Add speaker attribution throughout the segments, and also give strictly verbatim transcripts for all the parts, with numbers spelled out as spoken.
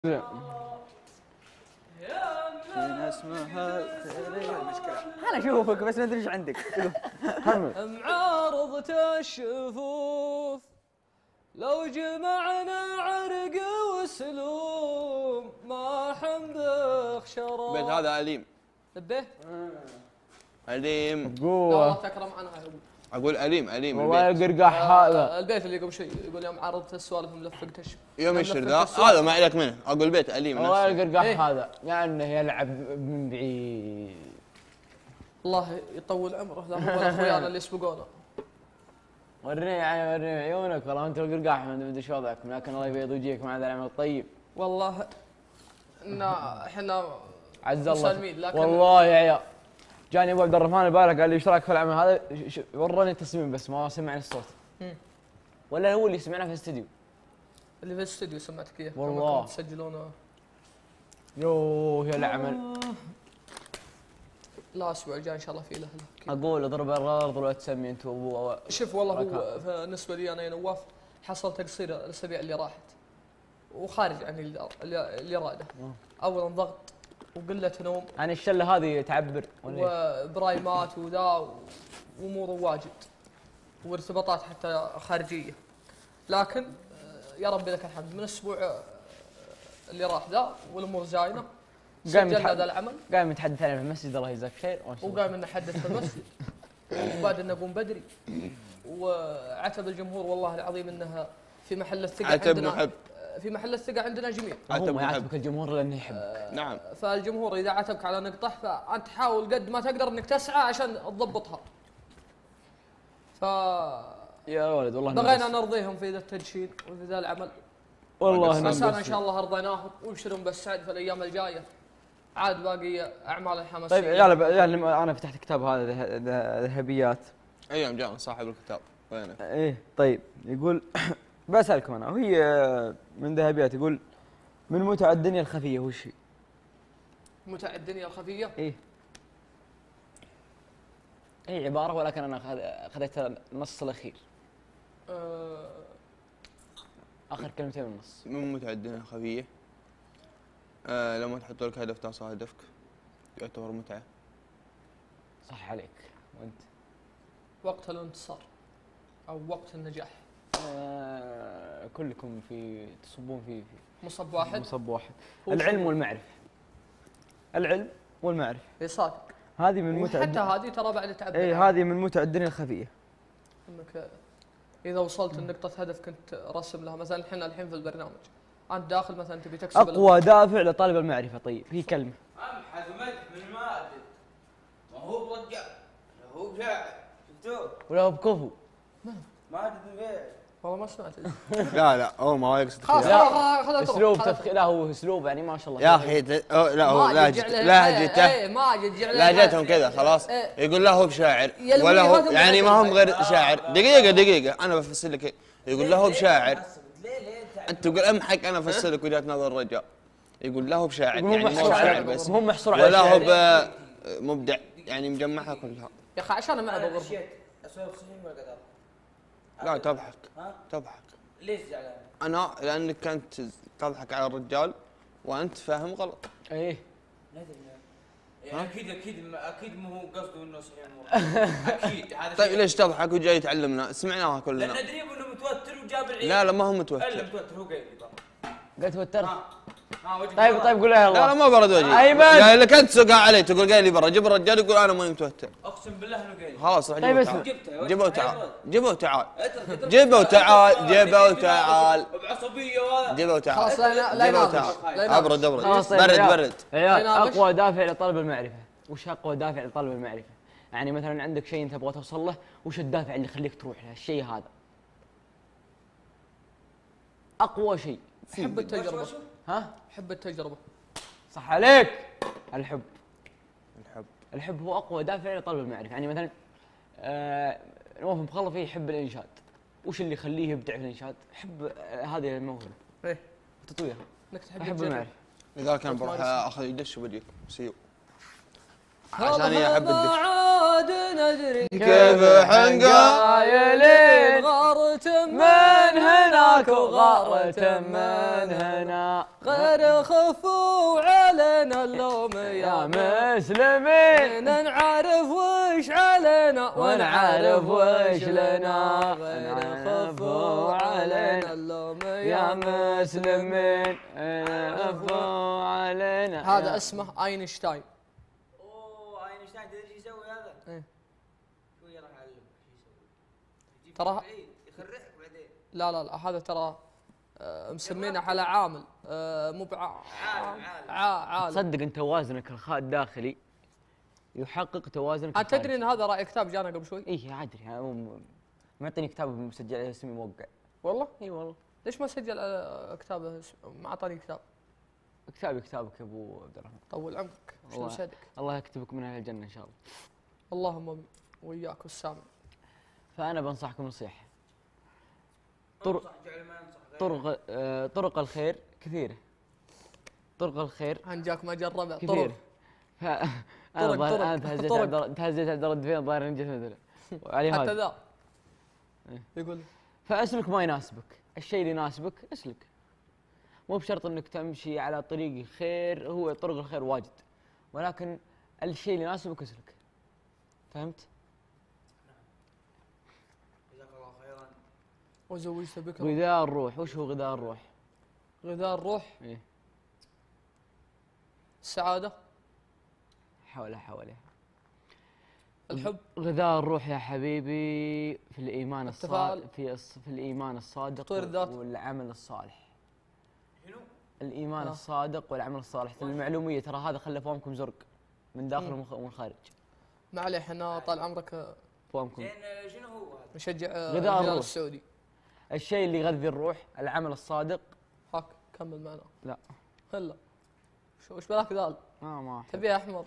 Speaker 1: فينا اسمها المشكلة.
Speaker 2: انا اشوفك بس ما ادري ايش عندك.
Speaker 3: معارضة الشفوف لو جمعنا عرق وسلوم ما حنبخ شراب.
Speaker 1: بيت هذا أليم.
Speaker 3: لبيه؟
Speaker 1: أليم.
Speaker 3: لا والله تكرم عنها.
Speaker 1: أقول أليم أليم.
Speaker 2: والله القرقاح هذا.
Speaker 3: البيت اللي قبل شوي يقول يوم عرضت السوالف ملفقتش.
Speaker 1: يوم يشتري ذا هذا ما عليك منه. أقول بيت أليم.
Speaker 2: والله القرقاح هذا يعني يلعب من بعيد.
Speaker 3: الله يطول عمره لا هو اخويانا اللي يسبقونا.
Speaker 2: ورني يعني ورني عيونك والله انت القرقاح ما ادري ايش وضعكم لكن الله يبيض وجهك مع ذا العمل الطيب.
Speaker 3: والله ان احنا
Speaker 2: عز الله
Speaker 3: مسالمين لكن
Speaker 2: والله يا عيال جاني ابو عبد الرحمن البارح قال لي ايش رايك في العمل هذا؟ وراني التصميم بس ما سمعني الصوت. ولا هو اللي سمعنا في الاستديو؟ اللي في
Speaker 3: الاستديو سمعتك اياه
Speaker 2: والله
Speaker 3: تسجلونه.
Speaker 2: يوه يا العمل.
Speaker 3: لا الاسبوع الجاي ان شاء الله في له
Speaker 2: اقول اضرب الارض ولا تسمي انت وابو.
Speaker 3: شوف والله هو بالنسبه لي انا يا نواف حصل تقصير الاسابيع اللي راحت وخارج عن الاراده. اولا ضغط وقله نوم
Speaker 2: يعني الشله هذه تعبر
Speaker 3: وبرايمات وذا وامور واجد وارتباطات حتى خارجيه. لكن يا ربي لك الحمد من الاسبوع اللي راح ذا والامور زاينه سجلنا ذا العمل.
Speaker 2: قايم نتحدث عنه في المسجد الله يجزاك خير.
Speaker 3: وقايم نحدث في المسجد وبعد نقوم بدري وعتب الجمهور والله العظيم انها في محل الثقه عندنا.
Speaker 1: محب.
Speaker 3: في محل الثقه عندنا جميع.
Speaker 2: هو ما يعاتبك الجمهور لانه يحبك.
Speaker 1: آه نعم.
Speaker 3: فالجمهور اذا عاتبك على نقطه فانت حاول قد ما تقدر انك تسعى عشان تضبطها. ف
Speaker 2: يا ولد والله
Speaker 3: بغينا نرضيهم في ذا التدشين وفي ذا العمل.
Speaker 2: والله
Speaker 3: بس انا ان شاء الله ارضيناهم ويبشرون بالسعد في الايام الجايه. عاد باقي اعمال الحماسيه.
Speaker 2: طيب يا يعني انا فتحت كتاب هذا ذهبيات.
Speaker 1: ايام جاء صاحب الكتاب وينه؟
Speaker 2: ايه طيب يقول بسالكم انا وهي من ذهبيات يقول من متع الدنيا الخفيه وش هي؟
Speaker 3: متع الدنيا الخفيه؟
Speaker 2: ايه اي عباره ولكن انا اخذت النص الاخير.
Speaker 3: أه
Speaker 2: اخر كلمتين من النص.
Speaker 1: من متع الدنيا الخفيه آه لما تحط لك هدف تعصى هدفك يعتبر متعه.
Speaker 2: صح عليك. وانت؟
Speaker 3: وقت الانتصار او وقت النجاح.
Speaker 2: آه كلكم في تصبون في, في
Speaker 3: مصب واحد.
Speaker 2: مصب واحد. العلم والمعرفه. العلم والمعرفه.
Speaker 3: اي صادق.
Speaker 2: هذه من متع
Speaker 3: حتى هذه ترى بعد تعب.
Speaker 2: اي هذه من متع الدنيا الخفيه.
Speaker 3: انك اذا وصلت لنقطه هدف كنت رسم لها مثلا احنا الحين في البرنامج انت داخل مثلا تبي تكسب
Speaker 2: اقوى دافع لطالب المعرفه. طيب هي كلمه
Speaker 4: امحى مدح من مادة ما هو برجع هو بشاعر شفتوه
Speaker 2: ولا هو بكفو
Speaker 4: مادة البيت.
Speaker 3: والله ما سمعت.
Speaker 1: لا لا هو ما هو يقصد
Speaker 3: خلاص خلاص
Speaker 2: اسلوب تفخيم. لا هو اسلوب يعني ما شاء الله
Speaker 1: يا اخي. لا هو لهجته لهجته لهجتهم كذا خلاص. يقول لا هو بشاعر ولا هو يعني ما هم غير شاعر. دقيقه دقيقه انا بفسر لك. يقول لا هو بشاعر انت تقول امحك انا افسر لك وجهه نظر الرجال. يقول لا هو بشاعر يعني مو شاعر بس
Speaker 2: هم محصور على
Speaker 1: ولا هو مبدع يعني مجمعها كلها.
Speaker 3: يا اخي عشان ما ابغى
Speaker 4: اسوي صحيح ولا قدر؟
Speaker 1: لا تضحك تضحك.
Speaker 4: ليش زعلان؟
Speaker 1: انا لانك كنت تضحك على الرجال وانت فاهم غلط.
Speaker 2: ايه
Speaker 4: يعني اكيد اكيد اكيد مو هو قصده انه صحيح. اكيد هذا.
Speaker 1: طيب ليش تضحك وجاي تعلمنا؟ سمعناها كلنا.
Speaker 4: لان ندري انه متوتر وجاب العيد.
Speaker 1: لا لا ما هو متوتر.
Speaker 4: الا متوتر هو قايل لي.
Speaker 2: قلت توترت.
Speaker 4: ها
Speaker 2: طيب طيب قول له
Speaker 1: لا لا ما برد وجهي.
Speaker 2: ايمن
Speaker 1: قال لك انت سوقها علي تقول قايل لي برا. جيب الرجال يقول انا ماني متوتر.
Speaker 4: اقسم بالله انه قايل.
Speaker 1: خلاص راح
Speaker 2: طيب
Speaker 1: جيبه تعال. جيبه وتعال. جيبه وتعال. جيبه وتعال.
Speaker 4: بعصبيه وهذا.
Speaker 1: جيبه وتعال.
Speaker 3: خلاص لا يناقش.
Speaker 1: ابرد ابرد. برد برد.
Speaker 2: عيال اقوى دافع لطلب المعرفه. وش اقوى دافع لطلب المعرفه؟ يعني مثلا عندك شيء انت تبغى توصل له وش الدافع اللي يخليك تروح له الشيء هذا؟ اقوى شيء.
Speaker 3: حب التجربه.
Speaker 2: ها؟
Speaker 3: حب التجربه.
Speaker 2: صح عليك. الحب.
Speaker 1: الحب.
Speaker 2: الحب هو اقوى دافع لطلب المعرفه. يعني مثلا آه نواف مخلفي يحب الانشاد. وش اللي يخليه يبدع في الانشاد؟ حب آه هذه الموهبه.
Speaker 3: ايه
Speaker 2: التطوير.
Speaker 3: انك تحب
Speaker 2: احب المعرفه.
Speaker 1: لذلك انا بروح اخذ يدش وبديك سيو عشان يحب الدش.
Speaker 3: عاد ندري
Speaker 1: كيف حنقايلين
Speaker 3: غارت من
Speaker 2: من هناك وغارة من هنا،
Speaker 3: غير خفوا علينا اللوم
Speaker 2: يا مسلمين،
Speaker 3: نعرف وش علينا
Speaker 2: ونعرف وش لنا،
Speaker 3: غير خفوا علينا اللوم
Speaker 2: يا مسلمين، خفوا علينا.
Speaker 3: هذا اسمه اينشتاين.
Speaker 4: اوه اينشتاين تدري ايش يسوي هذا؟
Speaker 3: ايه
Speaker 4: شوي راح اعلمك ايش يسوي. يجيب
Speaker 3: ترى
Speaker 4: يخرعك بعدين.
Speaker 3: لا لا لا هذا ترى آه مسمينه على عامل آه مو بعامل،
Speaker 4: عالم
Speaker 3: عالم.
Speaker 2: تصدق انت توازنك الخاء الداخلي يحقق توازنك.
Speaker 3: انت تدري ان هذا راي كتاب جانا قبل شوي؟
Speaker 2: ايه ادري، معطيني كتاب مسجل عليه اسمي موقع.
Speaker 3: والله؟
Speaker 2: اي والله.
Speaker 3: ليش ما سجل على كتابه؟ ما اعطاني كتاب.
Speaker 2: كتابي كتابك يا ابو عبد الرحمن.
Speaker 3: طول عمرك، شنو يسعدك.
Speaker 2: الله يكتبك من اهل الجنه ان شاء الله.
Speaker 3: اللهم امين وياك والسامع.
Speaker 2: فانا بنصحكم نصيحه. طرق طرق آه طرق الخير كثيره. طرق الخير
Speaker 3: هنجاك ما جربها
Speaker 2: كثيره. ف انا ظاهر انا تهزيت على تهزيت على درد فين ظاهر انجز مثلا. وعلي
Speaker 3: حتى ذا يقول
Speaker 2: فاسلك ما يناسبك، الشيء اللي يناسبك اسلك. مو بشرط انك تمشي على طريق الخير، هو طرق الخير واجد، ولكن الشيء اللي يناسبك اسلك. فهمت؟
Speaker 4: جزاك الله خيرا.
Speaker 3: وزوجت بكرة.
Speaker 2: غذاء الروح، وش هو غذاء الروح؟
Speaker 3: غذاء الروح؟
Speaker 2: ايه
Speaker 3: السعادة.
Speaker 2: حولها حولها.
Speaker 3: الحب.
Speaker 2: غذاء الروح يا حبيبي في الايمان الصادق، في في الايمان الصادق والعمل الصالح.
Speaker 4: شنو؟
Speaker 2: الايمان آه. الصادق والعمل الصالح. المعلوميه ترى هذا خلى فمكم زرق من داخل ومن خارج.
Speaker 3: ما عليه احنا طال عمرك
Speaker 2: فمكم.
Speaker 4: زين شنو هو؟
Speaker 3: مشجع
Speaker 2: غذاء الروح
Speaker 3: السعودي.
Speaker 2: الشيء اللي يغذي الروح العمل الصادق.
Speaker 3: هاك كمل معنا.
Speaker 2: لا
Speaker 3: هلا شو وش بلاك ذال؟
Speaker 2: ما ما
Speaker 3: تبيها احمر.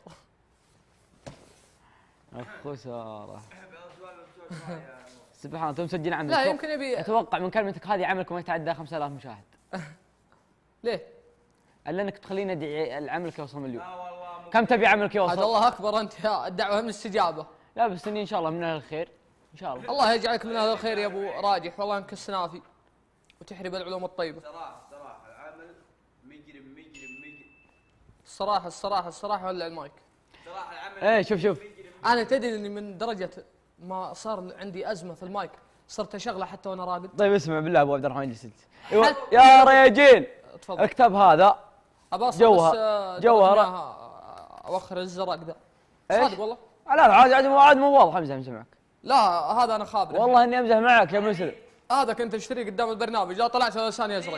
Speaker 2: خساره. سبحان الله. انت مسجل عندك.
Speaker 3: لا يمكن يبي.
Speaker 2: اتوقع من كلمتك هذه عملك ما يتعدى خمسة آلاف مشاهد.
Speaker 3: ليه؟
Speaker 2: الا انك تخليني ادعي عملك يوصل مليون.
Speaker 4: لا والله
Speaker 2: كم تبي عملك يوصل؟
Speaker 3: عاد الله اكبر انت يا الدعوه من الاستجابه.
Speaker 2: لا بس اني ان شاء الله من اهل الخير ان شاء الله.
Speaker 3: الله يجعلك من اهل الخير يا ابو راجح، والله انك السنافي وتحري بالعلوم الطيبه.
Speaker 4: صراحه صراحه العمل مجرم مجرم مجرم.
Speaker 3: الصراحه الصراحه الصراحه ولا المايك.
Speaker 4: صراحه العمل.
Speaker 2: ايه شوف شوف.
Speaker 3: انا تدري اني من درجه ما صار عندي ازمه في المايك صرت اشغله حتى وانا راقد.
Speaker 2: طيب اسمع بالله ابو عبد الرحمن جلست يا رياجين.
Speaker 3: تفضل.
Speaker 2: الكتاب هذا
Speaker 3: جوهر
Speaker 2: جوهر
Speaker 3: اوخر الزرق ذا.
Speaker 2: صادق
Speaker 3: صادق والله.
Speaker 2: لا لا عاد عاد عاد مو واضح. امزح امزح معك.
Speaker 3: لا هذا انا خابر
Speaker 2: والله اني امزح معك يا مسلم.
Speaker 3: هذا كنت اشتريه قدام البرنامج، لا طلعت لساني ازرق.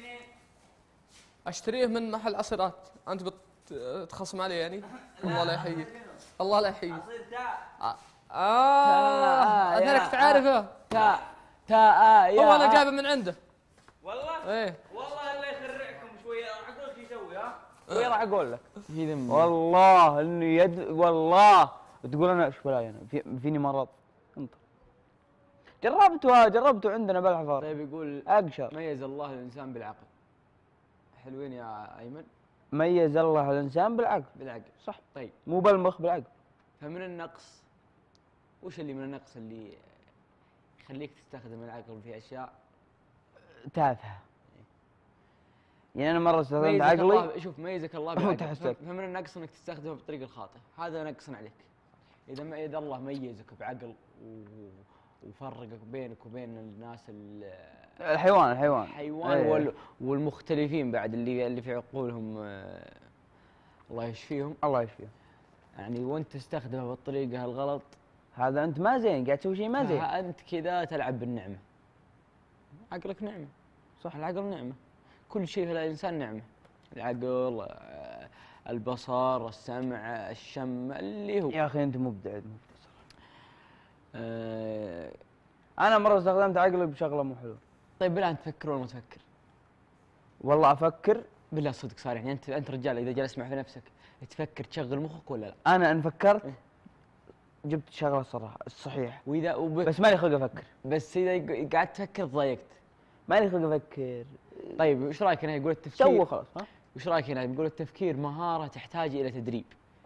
Speaker 3: اشتريه من محل عصيرات. انت بتخصم علي يعني؟ الله لا يحييك. الله لا يحييك.
Speaker 4: عصير تاء.
Speaker 3: اه اذنك تعرفه.
Speaker 2: تاء تاء
Speaker 3: هو انا جايبه من عنده.
Speaker 4: والله؟
Speaker 3: ايه
Speaker 4: والله الله يخرعكم شويه. راح اقول شو يسوي ها؟
Speaker 2: وين راح اقول لك؟ في ذم والله انه يد والله تقول انا ايش بلاي انا في فيني مرض. انت جربته جربته عندنا بالحفار. طيب يقول اقشر. ميز الله الانسان بالعقل. حلوين يا ايمن. ميز الله الانسان بالعقل. بالعقل صح. طيب مو بالمخ بالعقل. فمن النقص وش اللي من النقص اللي يخليك تستخدم العقل في اشياء تافهه؟ يعني انا مره استخدمت عقلي. شوف ميزك الله بالعقل. فمن النقص انك تستخدمه بالطريق الخاطئ، هذا نقص عليك. اذا ما اذا الله ميزك بعقل وفرقك بينك وبين الناس الحيوان الحيوان الحيوان أيه. والمختلفين بعد اللي اللي في عقولهم آه الله يشفيهم الله يشفيهم يعني، وانت تستخدمه بالطريقه الغلط هذا انت ما زين، قاعد تسوي شيء ما زين. انت كذا تلعب بالنعمه. عقلك نعمه صح. العقل نعمه. كل شيء في الانسان نعمه. العقل آه البصر السمع الشم اللي هو. يا اخي انت مبدع مبدع صراحه. آه انا مره استخدمت عقلي بشغله مو حلوه. طيب بالله انت تفكر ولا ما تفكر؟ والله افكر بالله صدق صار يعني. انت انت رجال اذا جالس مع في نفسك تفكر تشغل مخك ولا لا؟ انا ان فكرت إيه؟ جبت الشغله الصراحه الصحيح. واذا وب... بس مالي خلق افكر. بس اذا قعدت تفكر ضايقت. مالي خلق افكر. طيب وش رايك هنا يقول التفكير سوى خلاص ها؟ وش رايك هنا يقول التفكير مهاره تحتاج الى تدريب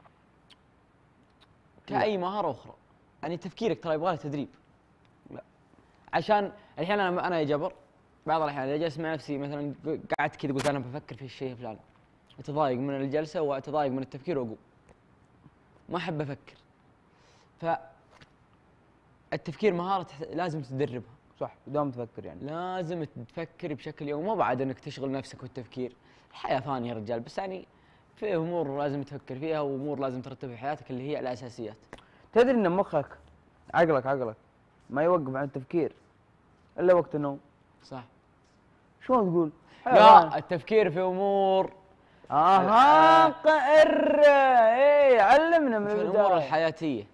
Speaker 2: كاي مهاره اخرى. يعني تفكيرك ترى يبغى له تدريب. لا عشان الحين انا انا يا جبر بعض الاحيان اذا جلست مع نفسي مثلا قعدت كذا قلت انا بفكر في الشيء الفلاني، اتضايق من الجلسه واتضايق من التفكير واقوم. ما احب افكر. ف التفكير مهاره لازم تدربها.
Speaker 5: صح، دوم تفكر يعني.
Speaker 2: لازم تفكر بشكل يومي، مو بعد انك تشغل نفسك والتفكير. الحياه فانيه يا رجال، بس يعني في امور لازم تفكر فيها وامور لازم ترتب في حياتك اللي هي الاساسيات.
Speaker 5: تدري ان مخك عقلك عقلك ما يوقف عن التفكير الا وقت النوم.
Speaker 2: صح.
Speaker 5: شلون تقول؟
Speaker 2: لا، التفكير في امور
Speaker 5: اها قر ايه علمنا من
Speaker 2: في
Speaker 5: البدايه.
Speaker 2: الامور الحياتيه.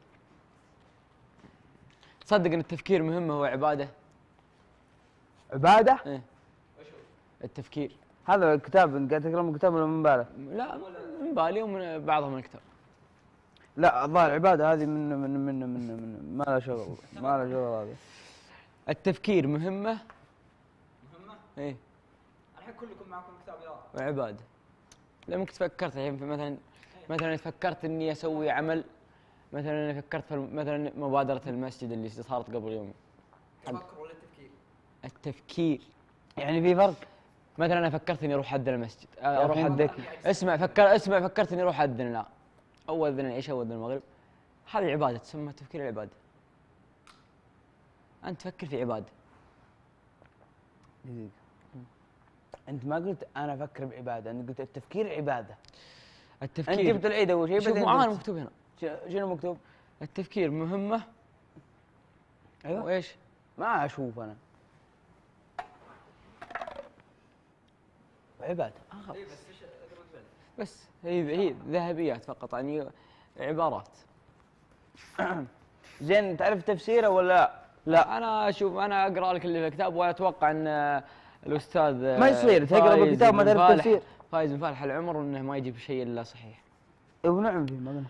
Speaker 2: تصدق ان التفكير مهم هو عباده؟
Speaker 5: عباده؟
Speaker 2: ايه التفكير.
Speaker 5: هذا الكتاب انت قاعد تقرا من كتاب ولا من بالك؟
Speaker 2: لا، من بالي ومن بعضهم من الكتاب.
Speaker 5: لا الظاهر العباده هذه من من من من, من ما لها شغل، ما لها شغل هذا.
Speaker 2: التفكير مهمه.
Speaker 4: مهمة؟
Speaker 2: ايه.
Speaker 4: الحين كلكم معكم كتاب قراءة.
Speaker 2: وعباده. لما كنت فكرت الحين في مثلا مثلا فكرت اني اسوي عمل، مثلا انا فكرت في مثلا مبادره المسجد اللي صارت قبل يومين.
Speaker 4: تفكر ولا التفكير؟
Speaker 2: التفكير.
Speaker 5: يعني في فرق.
Speaker 2: مثلا انا فكرت اني اروح اذن المسجد، اروح
Speaker 5: أخي
Speaker 2: أذن.
Speaker 5: ذكي.
Speaker 2: اسمع فكر اسمع فكرت اني اروح اذن لا اول اذن العشاء واذن المغرب. هذه عباده تسمى تفكير العباده. انت تفكر في عباده.
Speaker 5: دقيقة. انت ما قلت انا افكر بعباده، انت قلت التفكير عباده.
Speaker 2: التفكير
Speaker 5: انت جبت العيد اول شيء
Speaker 2: شوف
Speaker 5: بعدين
Speaker 2: معانا
Speaker 5: قلت-
Speaker 2: مكتوب هنا.
Speaker 5: ش- شنو مكتوب؟
Speaker 2: التفكير مهمه.
Speaker 5: ايوه
Speaker 2: وايش؟
Speaker 5: ما اشوف انا. عباده.
Speaker 2: آه خلاص.
Speaker 4: اي بس ايش اقرا البلد؟
Speaker 2: بس هي هي ذهبيات فقط، يعني عبارات.
Speaker 5: زين تعرف تفسيره ولا لا؟ لا
Speaker 2: انا اشوف انا اقرا لك اللي في الكتاب واتوقع ان الاستاذ
Speaker 5: ما يصير تقرا
Speaker 2: فايز
Speaker 5: بالكتاب ما
Speaker 2: بن
Speaker 5: تعرف
Speaker 2: فالح-
Speaker 5: تفسير.
Speaker 2: فايز بن فالح العمر انه ما يجيب شيء الا صحيح.
Speaker 5: اي ونعم فيه ما قلنا.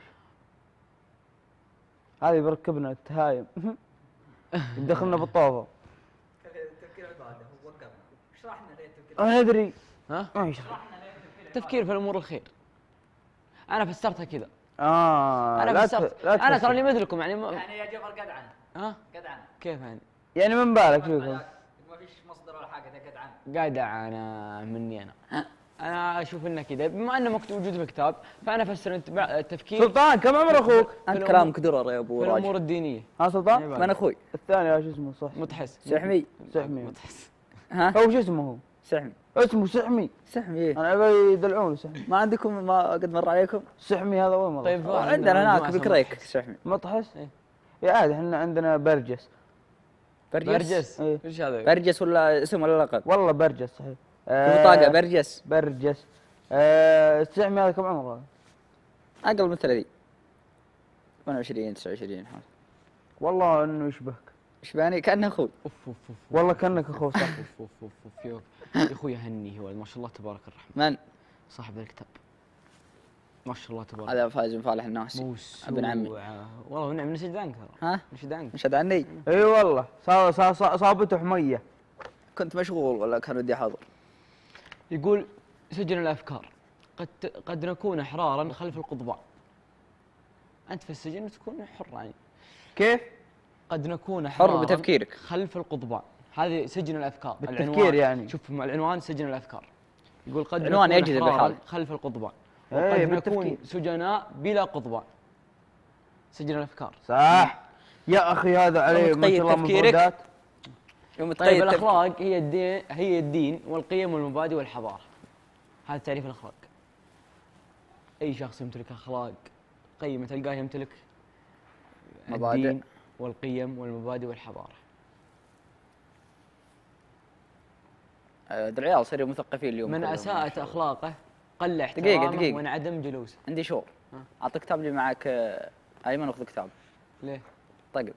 Speaker 5: هذه بركبنا التهايم دخلنا بالطوفه.
Speaker 4: التفكير عبادة هو وقفنا. اشرح لنا ليه التفكير؟
Speaker 5: انا ادري.
Speaker 2: ها؟
Speaker 5: ما يشرح.
Speaker 4: اشرح لنا ليه التفكير؟
Speaker 2: تفكير في الامور الخير. انا فسرتها كذا.
Speaker 5: اه
Speaker 2: انا
Speaker 5: لا
Speaker 2: فسرت
Speaker 5: ت- لا
Speaker 2: انا
Speaker 5: تفسر.
Speaker 2: تراني مثلكم يعني ما...
Speaker 4: يعني يا جبر قدعنا
Speaker 2: ها
Speaker 4: قدعنا.
Speaker 2: كيف يعني؟
Speaker 5: يعني من بالك فيكم.
Speaker 4: ما فيش مصدر ولا حاجة ده قدعنا.
Speaker 2: قاعدة انا مني انا انا اشوف انه كذا بما انه مكتوب موجود في الكتاب فانا افسر انت التفكير
Speaker 5: سلطان كم عمر اخوك؟
Speaker 6: انت كلامك درر يا ابو
Speaker 2: في
Speaker 6: راجل.
Speaker 2: الامور الدينيه.
Speaker 5: ها سلطان؟
Speaker 6: من اخوي
Speaker 5: الثاني يا شو اسمه صح؟
Speaker 2: متحس
Speaker 6: سحمي.
Speaker 5: سحمي.
Speaker 2: متحس.
Speaker 6: ها
Speaker 5: هو شو اسمه هو؟
Speaker 6: سحمي
Speaker 5: اسمه سحمي.
Speaker 6: سحمي إيه؟
Speaker 5: انا ابي يدلعونه سحمي.
Speaker 6: ما عندكم ما قد مر عليكم؟
Speaker 5: سحمي هذا وين مره؟
Speaker 2: طيب
Speaker 6: عندنا هناك بكريك سحمي.
Speaker 5: مطحس؟
Speaker 2: إيه.
Speaker 5: يا عادي احنا عندنا برجس.
Speaker 6: برجس
Speaker 2: برجس
Speaker 5: إيه.
Speaker 2: ايش هذا؟
Speaker 6: برجس ولا اسم ولا لقب؟
Speaker 5: والله برجس صحيح.
Speaker 6: في بطاقة برجس.
Speaker 5: برجس. آه السحمي هذا كم عمره؟
Speaker 6: اقل من ثلاثين. ثمانية وعشرين تسعة وعشرين حول.
Speaker 5: والله انه يشبهك.
Speaker 6: يشبهني كانه اخوي.
Speaker 2: اوف اوف اوف
Speaker 5: والله كانك اخوه صح.
Speaker 2: اوف اوف اوف اوف يا يا اخوي هني هو ما شاء الله تبارك الرحمن
Speaker 6: من؟
Speaker 2: صاحب الكتاب ما شاء الله تبارك.
Speaker 6: هذا فايز بن فالح الناسي.
Speaker 2: موسوعة.
Speaker 6: ابن عمي.
Speaker 2: والله ونعم نشد عنك ترى.
Speaker 6: ها؟
Speaker 2: نشد عنك.
Speaker 6: مشهد عني.
Speaker 5: اي والله صا- صا- صا- صابته حميه.
Speaker 6: كنت مشغول ولا كان ودي حاضر.
Speaker 2: يقول سجن الافكار قد قد نكون احرارا خلف القضبان. انت في السجن تكون حر يعني.
Speaker 5: كيف؟
Speaker 2: قد نكون
Speaker 6: حر
Speaker 2: احرارا
Speaker 6: بتفكيرك.
Speaker 2: خلف القضبان. هذه سجن الافكار.
Speaker 5: بالتفكير
Speaker 2: العنوان
Speaker 5: يعني.
Speaker 2: شوف العنوان سجن الافكار. يقول قد
Speaker 6: العنوان
Speaker 2: نكون
Speaker 6: يجذب
Speaker 2: احرارا
Speaker 6: الحال.
Speaker 2: خلف القضبان.
Speaker 5: إيه،
Speaker 2: وقد
Speaker 5: بالتفكير.
Speaker 2: نكون سجناء بلا قضبان. سجن الافكار.
Speaker 5: صح. يا اخي هذا عليه ما شاء الله
Speaker 6: تفكيرك.
Speaker 5: مفردات.
Speaker 6: يوم
Speaker 2: طيب
Speaker 6: تقيد
Speaker 2: الاخلاق هي الدين هي الدين والقيم والمبادئ والحضاره. هذا تعريف الاخلاق. اي شخص يمتلك اخلاق قيمه تلقاه يمتلك
Speaker 6: مبادئ.
Speaker 2: الدين والقيم والمبادئ والحضاره.
Speaker 6: آه، العيال صاروا مثقفين اليوم.
Speaker 2: من
Speaker 6: كلهم.
Speaker 2: اساءت اخلاقه قل
Speaker 6: دقيقة،
Speaker 2: احترامه
Speaker 6: دقيقة.
Speaker 2: وانعدم جلوسه.
Speaker 6: عندي شغل.
Speaker 2: ها.
Speaker 6: اعطي كتاب لي معك. آه، ايمن خذ كتاب.
Speaker 2: ليه؟
Speaker 6: طقم.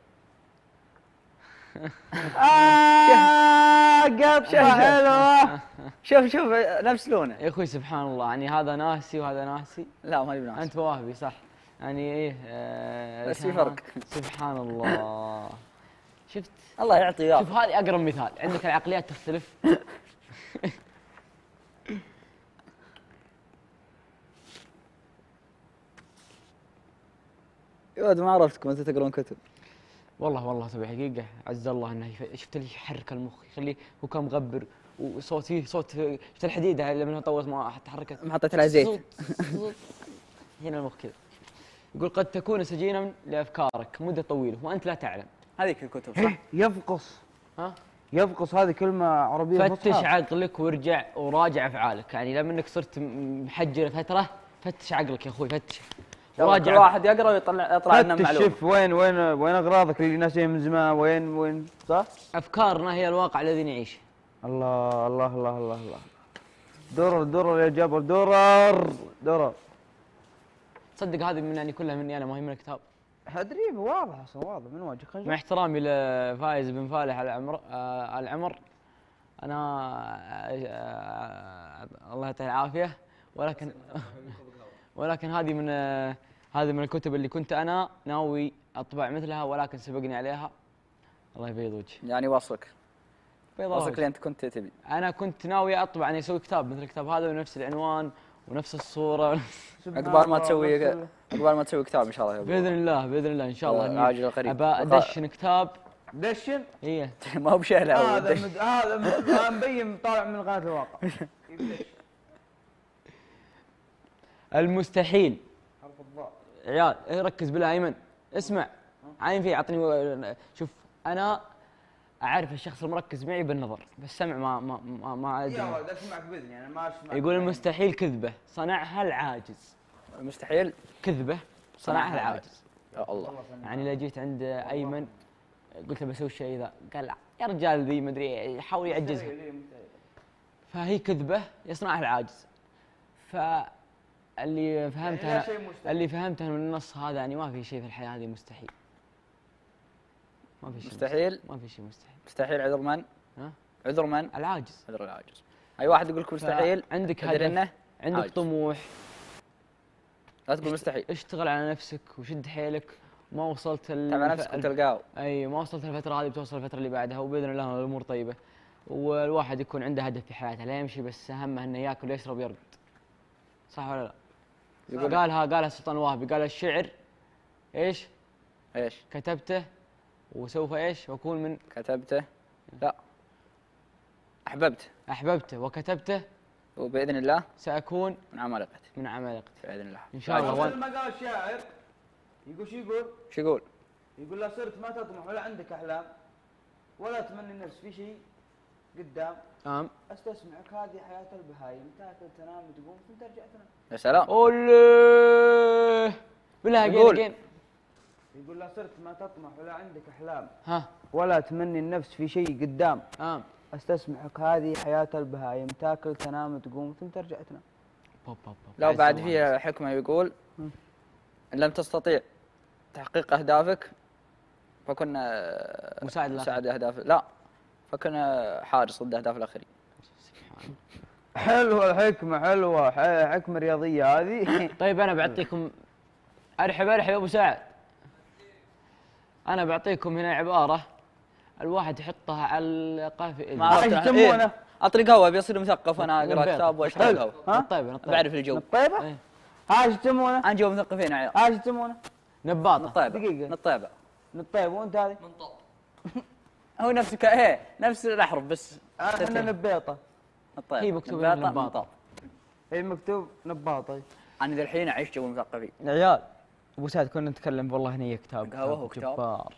Speaker 5: آه قطة حلوة.
Speaker 6: شوف شوف آه، نفس لونه.
Speaker 2: يا اخوي سبحان الله يعني هذا ناسي وهذا ناسي.
Speaker 6: لا ماني بناس.
Speaker 2: انت واهبي صح يعني ايه آه
Speaker 6: بس في فرق.
Speaker 2: سبحان الله. شفت؟
Speaker 6: الله يعطي
Speaker 2: شوف
Speaker 6: وياك.
Speaker 2: هذه اقرب مثال. عندك العقليات تختلف.
Speaker 6: يا ولد ما عرفتكم انتم تقرون كتب.
Speaker 2: والله والله تبي حقيقه عز الله انه يف... شفت اللي يحرك المخ يخليه هو كان مغبر وصوت فيه صوت شفت الحديده لما طورت ما تحركت
Speaker 6: ما حطيت لها زيت.
Speaker 2: هنا المخ كذا. يقول قد تكون سجينا لافكارك مده طويله وانت لا تعلم.
Speaker 6: هذيك الكتب صح؟
Speaker 5: يفقص.
Speaker 2: ها؟
Speaker 5: يفقص هذه كلمة عربية
Speaker 2: فتش فصحى. عقلك وارجع وراجع افعالك، يعني لما انك صرت محجر فترة فتش عقلك يا اخوي فتش.
Speaker 6: وراجع كل واحد يقرا ويطلع يطلع لنا معلومة.
Speaker 5: شوف وين وين وين اغراضك اللي ناسيها من زمان وين وين صح؟
Speaker 2: افكارنا هي الواقع الذي نعيشه.
Speaker 5: الله الله الله الله الله. درر درر يا جبر درر درر.
Speaker 2: تصدق هذه من يعني كلها مني انا ما هي من الكتاب.
Speaker 5: ادري واضح اصلا واضح من وجهك.
Speaker 2: مع احترامي لفايز بن فالح العمر آه العمر انا آه آه الله يعطيه العافيه، ولكن ولكن هذه من آه هذه من الكتب اللي كنت انا ناوي اطبع مثلها ولكن سبقني عليها. الله يبيض وجهي.
Speaker 6: يعني واصلك
Speaker 2: بيض
Speaker 6: واصلك اللي انت كنت تبي.
Speaker 2: انا كنت ناوي اطبع يعني اسوي كتاب مثل الكتاب هذا ونفس العنوان ونفس الصوره.
Speaker 6: عقبال ما تسوي عقبال ما تسوي كتاب ان شاء الله.
Speaker 2: باذن الله باذن الله ان شاء الله.
Speaker 6: عاجل قريب.
Speaker 2: ابى ادشن كتاب.
Speaker 5: دشن؟
Speaker 2: اي
Speaker 6: ما هو بشهله.
Speaker 5: هذا مد... هذا مبين طالع من قناه الواقع.
Speaker 2: المستحيل.
Speaker 5: حرف الضاء.
Speaker 2: عيال ركز بالله ايمن اسمع عاين فيه اعطني. شوف انا اعرف الشخص المركز معي بالنظر بالسمع ما ما ما, ما ادري.
Speaker 5: يا ولد اسمعك باذني انا ما اسمع.
Speaker 2: يقول المستحيل كذبه صنعها العاجز.
Speaker 6: المستحيل
Speaker 2: كذبه صنعها العاجز.
Speaker 6: يا الله.
Speaker 2: يعني لو جيت عند ايمن قلت له بسوي الشيء ذا قال يا رجال ذي ما ادري يحاول يعجزها فهي كذبه يصنعها العاجز. فاللي فهمتها اللي فهمته من النص هذا يعني ما في شيء في الحياه هذه مستحيل. ما في شيء
Speaker 6: مستحيل.
Speaker 2: ما في شيء مستحيل.
Speaker 6: مستحيل عذر من؟
Speaker 2: ها؟
Speaker 6: عذر من؟
Speaker 2: العاجز.
Speaker 6: عذر العاجز. اي واحد يقول لك مستحيل
Speaker 2: عندك هدف عندك عاجز. طموح
Speaker 6: لا تقول مستحيل.
Speaker 2: اشتغل على نفسك وشد حيلك. ما وصلت
Speaker 6: تابع نفسك وتلقاه.
Speaker 2: اي ما وصلت الفتره هذه بتوصل الفتره اللي بعدها وباذن الله الامور طيبه. والواحد يكون عنده هدف في حياته لا يمشي بس اهمه انه ياكل يشرب يرقد. صح ولا لا؟ يقول قالها قالها السلطان الوهبي قال الشعر ايش؟
Speaker 6: ايش؟
Speaker 2: كتبته وسوف ايش؟ واكون من
Speaker 6: كتبته لا احببته
Speaker 2: احببته وكتبته
Speaker 6: وباذن الله
Speaker 2: ساكون
Speaker 6: من عمالقته
Speaker 2: من عمالقته
Speaker 6: باذن الله
Speaker 2: ان شاء الله.
Speaker 5: مثل ما قال الشاعر يقول شو يقول؟
Speaker 6: شو يقول؟
Speaker 5: يقول لا صرت ما تطمح ولا عندك احلام ولا تمني النفس في شيء قدام.
Speaker 2: نعم.
Speaker 5: استسمعك هذه حياه البهايم تاكل تنام وتقوم ثم ترجع تنام.
Speaker 6: يا سلام.
Speaker 2: الله بالله
Speaker 6: يقول
Speaker 5: يقول لا صرت ما تطمح ولا عندك احلام
Speaker 2: ها
Speaker 5: ولا تمني النفس في شيء قدام.
Speaker 2: نعم.
Speaker 5: استسمعك هذه حياه البهايم تاكل تنام وتقوم ثم ترجع تنام.
Speaker 2: بوب بوب بوب.
Speaker 6: لو بعد فيها حكمه يقول ان لم تستطيع تحقيق اهدافك فكن
Speaker 2: مساعد
Speaker 6: مساعد اهداف لا فكن حارس ضد اهداف الاخرين.
Speaker 5: حلوه الحكمه حلوه حكمه رياضيه هذه.
Speaker 2: طيب انا بعطيكم ارحب ارحب يا ابو سعد. انا بعطيكم هنا عباره الواحد يحطها على قافي.
Speaker 6: ما ايش يسمونه؟ اطري قهوه بيصير مثقف انا اقرا كتاب واشرب قهوه.
Speaker 2: طيب
Speaker 6: بعرف الجو.
Speaker 5: طيبه؟ ها ايش يسمونه؟
Speaker 6: انا جو مثقفين يا عيال.
Speaker 5: ها ايش يسمونه؟
Speaker 2: نباطه.
Speaker 6: نطيبه.
Speaker 5: دقيقه
Speaker 6: نطيبه.
Speaker 5: نطيبه وانت هذه؟
Speaker 3: منطاط.
Speaker 6: هو نفسك ايه نفس الاحرف بس.
Speaker 5: احنا نبيطه.
Speaker 6: نطيبه.
Speaker 2: هي مكتوبه نباطه.
Speaker 5: هي مكتوب نباطه.
Speaker 6: انا ذا الحين اعيش جو مثقفين.
Speaker 2: يا عيال ابو سعد كنا نتكلم والله هني كتاب
Speaker 6: قهوه وكتاب
Speaker 2: جبار.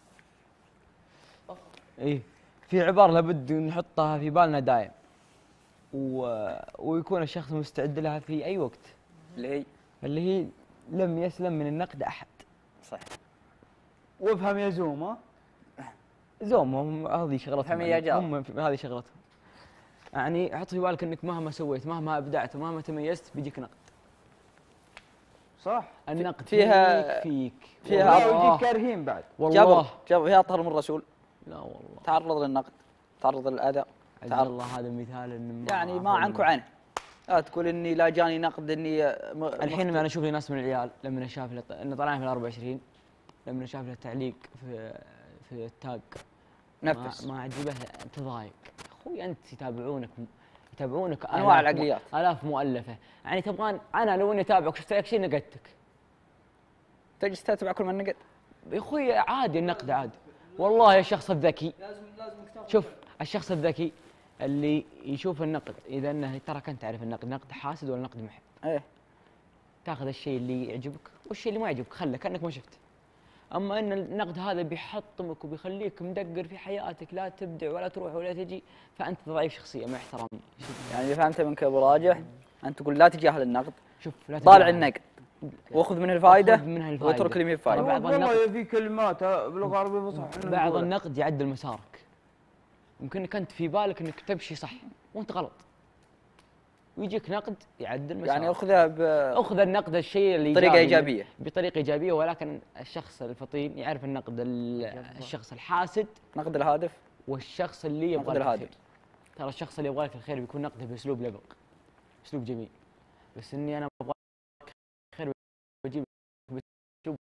Speaker 2: ايه في عباره لابد نحطها في بالنا دايم و... ويكون الشخص مستعد لها في اي وقت
Speaker 6: اللي هي
Speaker 2: اللي هي لم يسلم من النقد احد.
Speaker 6: صح.
Speaker 5: وافهم يا زوم. ها
Speaker 2: زوم هم هذه شغلتهم
Speaker 6: يعني
Speaker 2: هم هذه شغلتهم. يعني حط في بالك انك مهما سويت مهما ابدعت ومهما تميزت بيجيك نقد.
Speaker 5: صح.
Speaker 2: النقد
Speaker 6: فيها
Speaker 2: فيك
Speaker 6: فيها
Speaker 5: ويجيك كارهين بعد.
Speaker 2: والله
Speaker 6: جاب فيها اطهر من الرسول.
Speaker 2: لا والله
Speaker 6: تعرض للنقد تعرض للاذى.
Speaker 2: تعرض الله هذا مثال ان
Speaker 6: يعني ما عنك وعنه. لا تقول اني لا جاني نقد اني م...
Speaker 2: الحين ما انا اشوف لي ناس من العيال لما شاف انه طلعنا في ال أربعة وعشرين لما شاف له تعليق في في التاج
Speaker 6: نفس
Speaker 2: ما عجبه تضايق. اخوي انت يتابعونك يتابعونك
Speaker 6: انواع العقليات
Speaker 2: الاف مؤلفه يعني تبغان انا لو اني اتابعك شفت لك شيء نقدتك
Speaker 6: تجلس تتابع كل من نقد.
Speaker 2: يا اخوي عادي النقد عادي والله الشخص الذكي لازم لازم شوف الشخص الذكي اللي يشوف النقد اذا انه تراك انت تعرف النقد نقد حاسد ولا نقد محب.
Speaker 6: ايه
Speaker 2: تاخذ الشيء اللي يعجبك والشيء اللي ما يعجبك خله كانك ما شفته. اما ان النقد هذا بيحطمك وبيخليك مدقر في حياتك لا تبدع ولا تروح ولا تجي فانت ضعيف شخصيه مع احترامي.
Speaker 6: يعني اللي فهمته منك يا ابو راجح انت تقول لا تجاهل النقد.
Speaker 2: شوف لا
Speaker 6: طالع النقد واخذ منه الفائده
Speaker 2: منها الفائده
Speaker 6: واترك اللي ما هي فائده.
Speaker 2: بعض
Speaker 5: والله في كلمات باللغه العربيه فصحى.
Speaker 2: بعض النقد يعدل مسارك. يمكنك انت في بالك انك تمشي صح وانت غلط. ويجيك نقد يعدل مسارك.
Speaker 6: يعني اخذها ب
Speaker 2: اخذ النقد الشيء اللي
Speaker 6: بطريقه ايجابيه.
Speaker 2: بطريقه ايجابيه ولكن الشخص الفطين يعرف النقد الشخص الحاسد
Speaker 6: نقد الهادف
Speaker 2: والشخص اللي يبغى
Speaker 6: نقد الهادف.
Speaker 2: ترى الشخص اللي يبغى لك الخير بيكون نقده باسلوب لبق اسلوب جميل بس اني انا ابغى خير بجيب باسلوب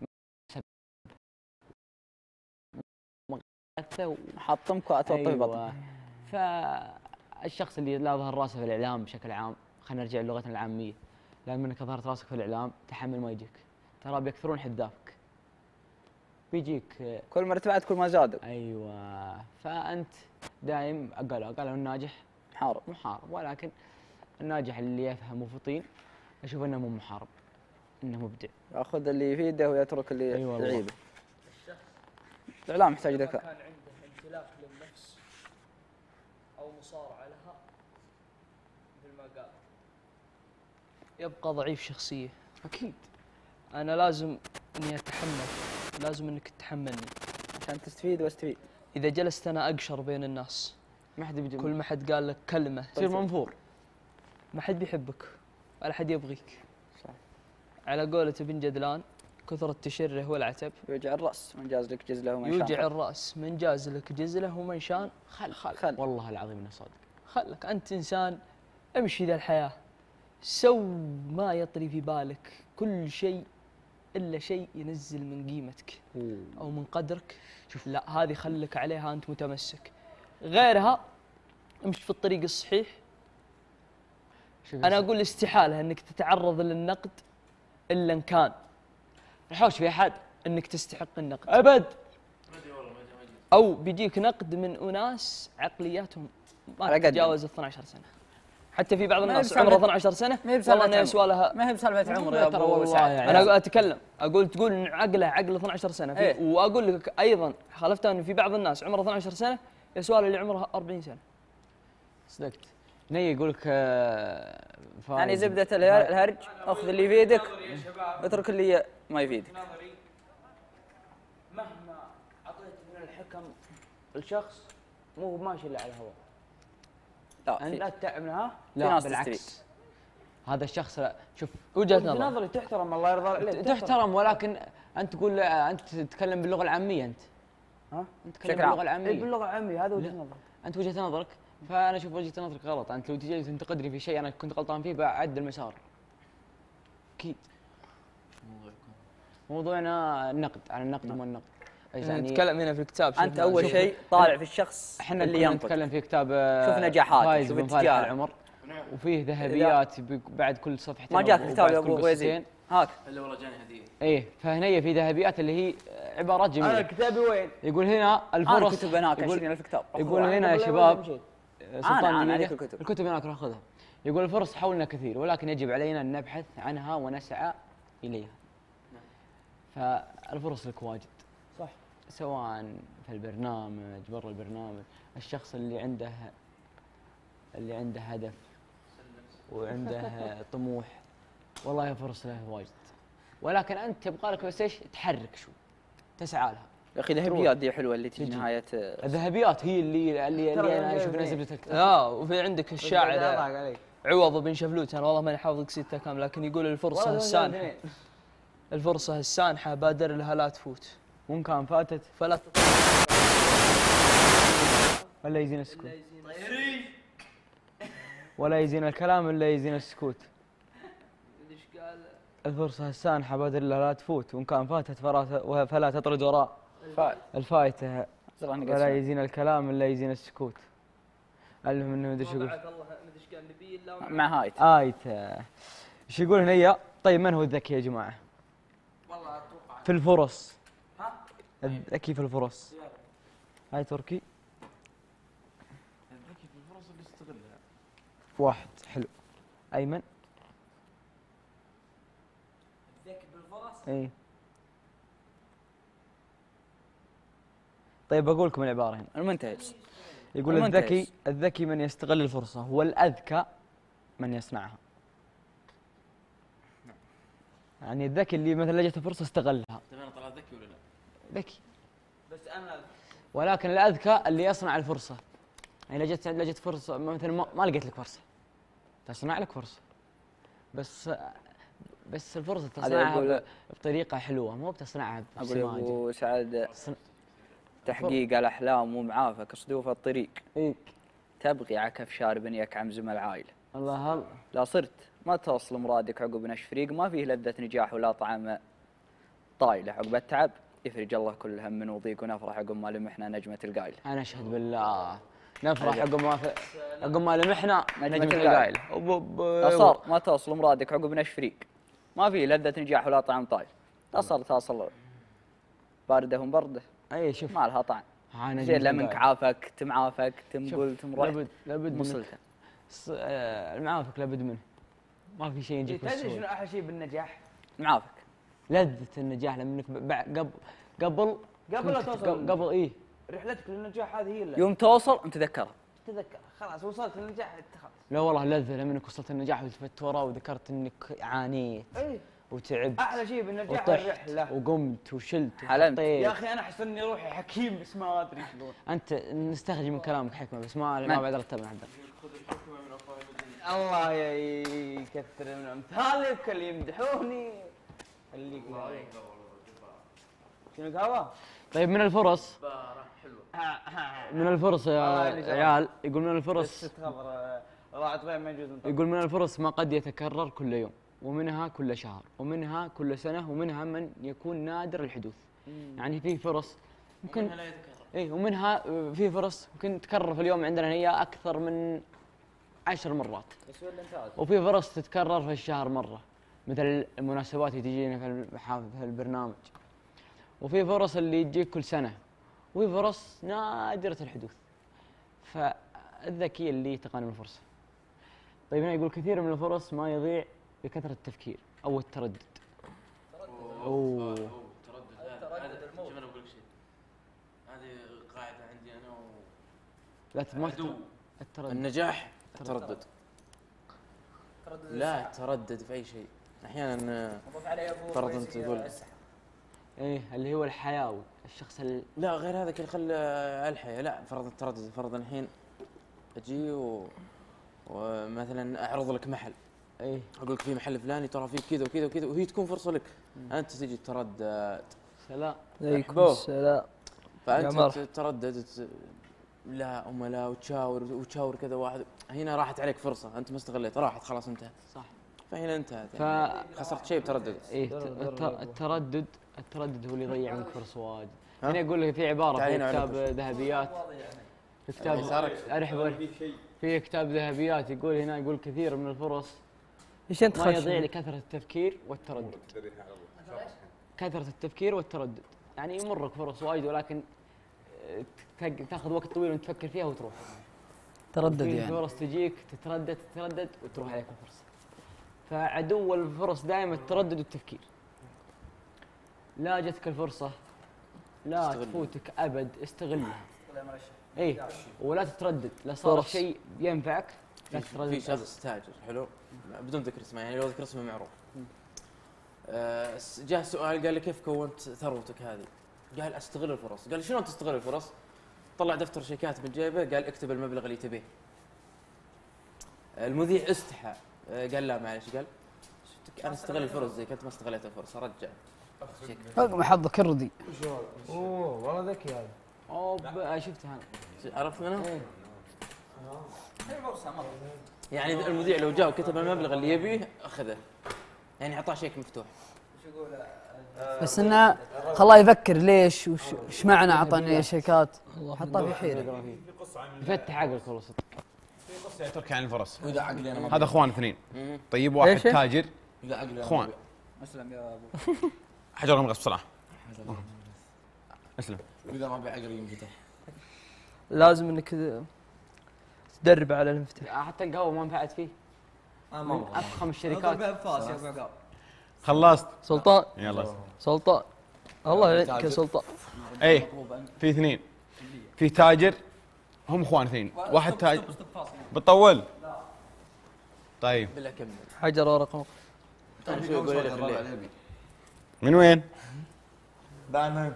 Speaker 2: مغثى
Speaker 6: وحطمك واتوطي
Speaker 2: أيوة.
Speaker 6: بطنك.
Speaker 2: فالشخص اللي لا ظهر راسه في الاعلام بشكل عام خلينا نرجع للغتنا العاميه لما انك ظهرت راسك في الاعلام تحمل ما يجيك ترى بيكثرون حذافك بيجيك
Speaker 6: كل ما ارتفعت كل ما زادوا.
Speaker 2: ايوه فانت دايم قالوا قالوا الناجح
Speaker 6: محارب
Speaker 2: محارب ولكن الناجح اللي يفهم وفطين اشوف انه مو محارب انه مبدع
Speaker 6: ياخذ اللي يفيده ويترك اللي
Speaker 2: أيوة
Speaker 6: يعيبه. الاعلام يحتاج ذكاء.
Speaker 3: كان عنده امتلاك للنفس او مصارعه لها مثل ما قال يبقى ضعيف شخصيه.
Speaker 2: اكيد
Speaker 3: انا لازم اني اتحمل لازم انك تتحملني
Speaker 6: عشان تستفيد واستفيد.
Speaker 3: اذا جلست انا اقشر بين الناس
Speaker 2: ما حد بيجي
Speaker 3: كل ما حد قال لك كلمه
Speaker 2: تصير منفور
Speaker 3: ما حد بيحبك ولا حد يبغيك.
Speaker 6: صح.
Speaker 3: على قولة ابن جدلان كثرة تشره والعتب
Speaker 6: يوجع الراس من جاز لك جزله ومن شان
Speaker 3: يوجع الراس من جاز لك جزله ومن شان
Speaker 2: خل
Speaker 3: خل,
Speaker 6: خل.
Speaker 2: والله العظيم انه صادق.
Speaker 3: خلك انت انسان امشي ذا الحياه سو ما يطري في بالك كل شيء الا شيء ينزل من قيمتك او من قدرك. شوف لا هذه خلك عليها انت متمسك غيرها امشي في الطريق الصحيح. انا اقول استحاله انك تتعرض للنقد الا ان كان
Speaker 2: الحوش في احد
Speaker 3: انك تستحق النقد
Speaker 2: ابد
Speaker 3: او بيجيك نقد من اناس عقلياتهم ما تتجاوز اثني عشر سنه. حتى في بعض الناس عمره اثني عشر سنه والله انه يسوى لها
Speaker 6: ما هي بسالفه عمر يا
Speaker 2: ترى
Speaker 6: ابو
Speaker 2: والله
Speaker 6: سعد.
Speaker 2: يعني.
Speaker 3: انا اتكلم اقول تقول ان عقله عقل اثني عشر سنه في
Speaker 6: إيه؟
Speaker 3: واقول لك ايضا خالفت ان في بعض الناس عمره اثني عشر سنه يسوى اللي عمرها أربعين سنه.
Speaker 2: صدقت ني يقول لك
Speaker 6: يعني زبده الهرج اخذ اللي يفيدك واترك اللي ما يفيدك.
Speaker 2: مهما اعطيت من الحكم الشخص مو ماشي الا على الهواء.
Speaker 6: لا
Speaker 2: انت لا تتعبنها
Speaker 6: في
Speaker 2: لا
Speaker 6: ناس
Speaker 2: بالعكس
Speaker 6: تستفيد.
Speaker 2: هذا الشخص لا شوف
Speaker 3: وجهه
Speaker 5: في
Speaker 3: نظر
Speaker 5: نظري تحترم الله يرضى عليك
Speaker 2: تحترم ولكن انت تقول انت تتكلم باللغه العاميه انت
Speaker 5: ها
Speaker 2: انت تتكلم
Speaker 6: بشكل عام.
Speaker 2: باللغه العاميه
Speaker 5: إيه باللغه العاميه هذا وجهه
Speaker 2: لا.
Speaker 5: نظر.
Speaker 2: انت وجهه نظرك فانا اشوف وجهه نظرك غلط. انت لو تجي تنتقدني في شيء انا كنت غلطان فيه بعد المسار اكيد. موضوعنا النقد عن النقد وما النقد يعني
Speaker 3: نتكلم هنا في الكتاب.
Speaker 6: انت اول شيء طالع في الشخص
Speaker 2: احنا
Speaker 6: اللي
Speaker 2: اللي
Speaker 6: ينقد.
Speaker 2: نتكلم في كتاب
Speaker 6: شوف نجاحات
Speaker 2: فايز
Speaker 6: شوف
Speaker 2: بن فالح
Speaker 6: التجاره.
Speaker 2: العمر وفيه ذهبيات بعد كل صفحتين
Speaker 6: ما جاك
Speaker 2: وبعد
Speaker 6: الكتاب يا
Speaker 2: كل
Speaker 6: ابو
Speaker 2: قصتين.
Speaker 6: غويزي هاك
Speaker 4: اللي والله جاني هديه.
Speaker 2: ايه فهنيه في ذهبيات اللي هي عبارات
Speaker 5: انا
Speaker 2: جميله.
Speaker 5: كتابي وين؟
Speaker 2: يقول هنا
Speaker 6: انا
Speaker 2: الفرص
Speaker 6: كتب هناك
Speaker 2: يقول,
Speaker 6: عشرين ألف كتاب.
Speaker 2: يقول هنا يا
Speaker 5: قبل لا
Speaker 2: شباب
Speaker 5: أمشي.
Speaker 2: سلطان
Speaker 6: أنا- أنا
Speaker 2: جميلة.
Speaker 6: عليك الكتب.
Speaker 2: الكتب هناك راح اخذها. يقول الفرص حولنا كثير ولكن يجب علينا ان نبحث عنها ونسعى اليها. فالفرص لك واجد
Speaker 5: صح.
Speaker 2: سواء في البرنامج برا البرنامج. الشخص اللي عنده اللي عنده هدف وعنده طموح والله فرص له واجد ولكن انت يبغى لك بس ايش تحرك شوي تسعى لها.
Speaker 6: يا اخي ذهبيات دي حلوه اللي تجي
Speaker 2: تجي.
Speaker 6: نهايه.
Speaker 2: الذهبيات هي اللي اللي, اللي انا اشوف انها زبده الكتاب.
Speaker 3: لا وفي عندك
Speaker 5: الله
Speaker 3: الشاعر
Speaker 5: عليك.
Speaker 3: عوض بن شفلوت انا والله ماني حافظ قصيدته كامل لكن يقول الفرصه
Speaker 5: والله
Speaker 3: السانحه الفرصه السانحه بادر لها لا تفوت
Speaker 2: وان كان فاتت
Speaker 3: فلا تطلع
Speaker 2: ولا يزين السكوت ولا يزين الكلام الا يزين السكوت. الفرصة السانحة بادر لها لا تفوت وإن كان فاتت فرا- فلا تطرد وراء
Speaker 6: فائد.
Speaker 2: الفايتة
Speaker 6: زرعني
Speaker 2: ولا
Speaker 6: قسم.
Speaker 2: يزين الكلام إلا يزين السكوت. المهم إنه مدري شو يقول
Speaker 3: الله مدري ايش قال نبي الا
Speaker 6: مع هايت.
Speaker 2: آية. ايش يقول هنا؟ طيب من هو الذكي يا جماعة؟
Speaker 4: والله اتوقع
Speaker 2: في الفرص.
Speaker 4: ها؟
Speaker 2: الذكي في الفرص. هاي تركي.
Speaker 7: الذكي في الفرص اللي يستغلها.
Speaker 2: واحد حلو. ايمن.
Speaker 8: الذكي بالفرص.
Speaker 2: اي. طيب بقول لكم العباره هنا.
Speaker 6: المنتهز.
Speaker 2: يقول
Speaker 6: المنتهز.
Speaker 2: الذكي الذكي من يستغل الفرصه، والأذكى من يصنعها. يعني الذكي اللي مثلا لجته فرصه استغلها.
Speaker 7: طيب انا طلعت ذكي ولا لا؟
Speaker 2: ذكي.
Speaker 8: بس انا
Speaker 2: ولكن الأذكى اللي يصنع الفرصه. يعني لجت لجت فرصه مثلا ما, ما لقيت لك فرصه. تصنع لك فرصه. بس بس الفرصه تصنعها بطريقه حلوه، مو بتصنعها
Speaker 6: اقول
Speaker 2: بسماجه.
Speaker 6: ابو سعد
Speaker 2: صن...
Speaker 6: تحقيق الاحلام ومعافك صدوف الطريق.
Speaker 2: إيه؟
Speaker 6: تبغي عكف شارب يكعم زم العائله.
Speaker 2: الله الله.
Speaker 6: لا صرت ما توصل مرادك عقب نش فريق، ما فيه لذة نجاح ولا طعم طايله. عقب التعب يفرج الله كل هم وضيق، ونفرح عقب ما لمحنا نجمة القايله.
Speaker 2: انا اشهد بالله نفرح عقب ما ف... عقب ما لمحنا نجمة القايله.
Speaker 6: لا صار ما توصل مرادك عقب نش فريق، ما فيه لذة نجاح ولا طعم طايل. تصل تصل بارده برده.
Speaker 2: اي شوف
Speaker 6: ما لها طعم. زين لمنك عافك تمعافك تنقل تمرح.
Speaker 2: لابد لابد
Speaker 6: مصلته.
Speaker 2: ص... آه المعافك لابد منه. ما في شيء يجيك
Speaker 8: تدري شنو
Speaker 2: بالسهوله.
Speaker 8: احلى شيء بالنجاح؟
Speaker 6: معافك.
Speaker 2: لذة النجاح لما انك قبل قبل
Speaker 8: قبل لا
Speaker 2: كنت-
Speaker 8: توصل
Speaker 2: قبل ايه
Speaker 8: رحلتك للنجاح هذه هي اللي
Speaker 6: يوم توصل انت تذكرها.
Speaker 8: تذكر خلاص وصلت للنجاح انت خلاص.
Speaker 2: لا والله لذة لما انك وصلت النجاح والتفت وراه وذكرت انك عانيت
Speaker 8: اي
Speaker 2: وتعبت
Speaker 8: احلى شيء بالنجاح
Speaker 2: وطحت
Speaker 8: الرحله.
Speaker 2: وقمت وشلت
Speaker 6: حلمت.
Speaker 2: وحطيت.
Speaker 8: يا اخي انا احس اني روحي حكيم بس ما ادري شلون.
Speaker 2: انت نستخرج من كلامك حكمه بس ما
Speaker 6: من؟
Speaker 2: ما بعد رتبنا عندك.
Speaker 7: خذ الحكمه من افواه المجرمين.
Speaker 8: الله يكثر من امثالك اللي يمدحوني. خليك شنو قهوه؟
Speaker 2: طيب من الفرص
Speaker 7: بارح حلوه.
Speaker 2: من الفرص يا
Speaker 8: والله اللي جرب.
Speaker 2: عيال يقول من
Speaker 8: بس
Speaker 2: الفرص
Speaker 8: تخبر راعت غير ما يجوز نطلع.
Speaker 2: يقول من الفرص ما قد يتكرر كل يوم، ومنها كل شهر، ومنها كل سنة، ومنها من يكون نادر الحدوث. يعني في فرص ممكن
Speaker 7: ومنها لا يتكرر.
Speaker 2: اي ومنها في فرص ممكن تتكرر في اليوم عندنا هي أكثر من عشر مرات. وفي فرص تتكرر في الشهر مرة مثل المناسبات اللي تجينا في الح- في البرنامج. وفي فرص اللي تجيك كل سنة، وفي فرص نادرة الحدوث. فالذكي اللي يتقنن الفرصة. طيب هنا يقول كثير من الفرص ما يضيع بكثرة التفكير أو التردد.
Speaker 7: اوه تردد. هذا شوف انا بقول لك شيء. هذه قاعده عندي انا و
Speaker 2: لا ت- ما
Speaker 7: عدو.
Speaker 2: تت- التردد.
Speaker 7: النجاح التردد. لا تردد في اي شيء. احيانا فرض انت تقول
Speaker 2: ايه اللي هو الحيوي، الشخص ال...
Speaker 7: لا غير هذا كل خل الحياه. لا فرض التردد. فرض الحين اجي و... ومثلا اعرض لك محل.
Speaker 2: ايه
Speaker 7: اقول لك في محل فلاني ترى فيه كذا وكذا وكذا، وهي تكون فرصه لك. انت تجي تردد.
Speaker 2: سلام.
Speaker 6: عليكم السلام.
Speaker 7: فانت تتردد ت- لا ام لا وتشاور وتشاور كذا واحد. هنا راحت عليك فرصه انت ما استغليت، راحت خلاص انتهت.
Speaker 2: صح.
Speaker 7: فهنا انتهت.
Speaker 2: ف
Speaker 7: يعني خسرت شيء بتردد.
Speaker 2: ايه ت- الت- التردد التردد هو اللي يضيع منك فرص واجد.
Speaker 7: ها؟
Speaker 2: هنا يقول لك في عبارة في
Speaker 7: تعالينا
Speaker 2: كتاب
Speaker 7: عليكم.
Speaker 2: ذهبيات في كتاب
Speaker 7: يسارك.
Speaker 2: ارحب في كتاب ذهبيات يقول هنا يقول كثير من الفرص
Speaker 6: ايش انت
Speaker 2: ما
Speaker 6: خش؟
Speaker 2: يضيع لكثرة التفكير والتردد. كثرة التفكير والتردد يعني يمرك فرص وايد ولكن آه، تق- تاخذ وقت طويل وانت تفكر فيها وتروح.
Speaker 6: تردد
Speaker 2: في
Speaker 6: يعني.
Speaker 2: فرص تجيك تتردد تتردد وتروح عليك الفرصة. فعدو الفرص دائما التردد والتفكير. لا جتك الفرصة لا
Speaker 7: استغلها.
Speaker 2: تفوتك ابد، استغلها. اي ولا تتردد، لا صار
Speaker 6: فرص.
Speaker 2: شيء ينفعك لا
Speaker 7: في
Speaker 2: تتردد.
Speaker 7: شخص تاجر حلو بدون ذكر اسمه، يعني لو ذكر اسمه معروف. آه، س- جاء سؤال قال لي كيف كونت ثروتك هذه؟ قال استغل الفرص. قال شلون تستغل الفرص؟ طلع دفتر شيكات من جيبه قال اكتب المبلغ اللي تبيه. المذيع استحى. آه، قال لا معلش. قال شفتك انا استغل الفرص زيك انت ما استغليت الفرصه رجع.
Speaker 6: فوق ما حظك الردي.
Speaker 8: اوه والله ذكي هذا.
Speaker 2: اوه شفتها انا.
Speaker 7: عرفت منه؟
Speaker 2: إيه.
Speaker 7: يعني المذيع لو جاء وكتب المبلغ اللي يبيه اخذه. يعني اعطاه شيك مفتوح.
Speaker 9: بس انه خلاه يفكر ليش وش ايش معنى اعطاني شيكات حطها في حيره.
Speaker 2: يفتح عقلك والله صدق.
Speaker 10: تركي عن الفرص.
Speaker 7: واذا عقلي انا ما
Speaker 10: هذا اخوان اثنين. طيب واحد
Speaker 6: إيش؟
Speaker 10: تاجر
Speaker 7: اذا عقلي أنا
Speaker 10: اخوان.
Speaker 6: اسلم يا ابو.
Speaker 10: حجرهم غصب بصراحه. اسلم.
Speaker 7: واذا ما بعقل ينفتح
Speaker 3: لازم انك تدرب على الانفتاح.
Speaker 2: حتى القهوه ما نفعت فيه. من افخم الشركات.
Speaker 10: خلصت
Speaker 3: سلطان
Speaker 10: يلا
Speaker 3: سلطان الله يعينك يا سلطان.
Speaker 10: اي في اثنين، في تاجر، هم اخوان اثنين، واحد تاجر بتطول. طيب
Speaker 7: بالله كمل.
Speaker 3: حجر ورقه نقط.
Speaker 7: طيب شو يقول لك الليل؟
Speaker 10: من وين؟
Speaker 1: دانا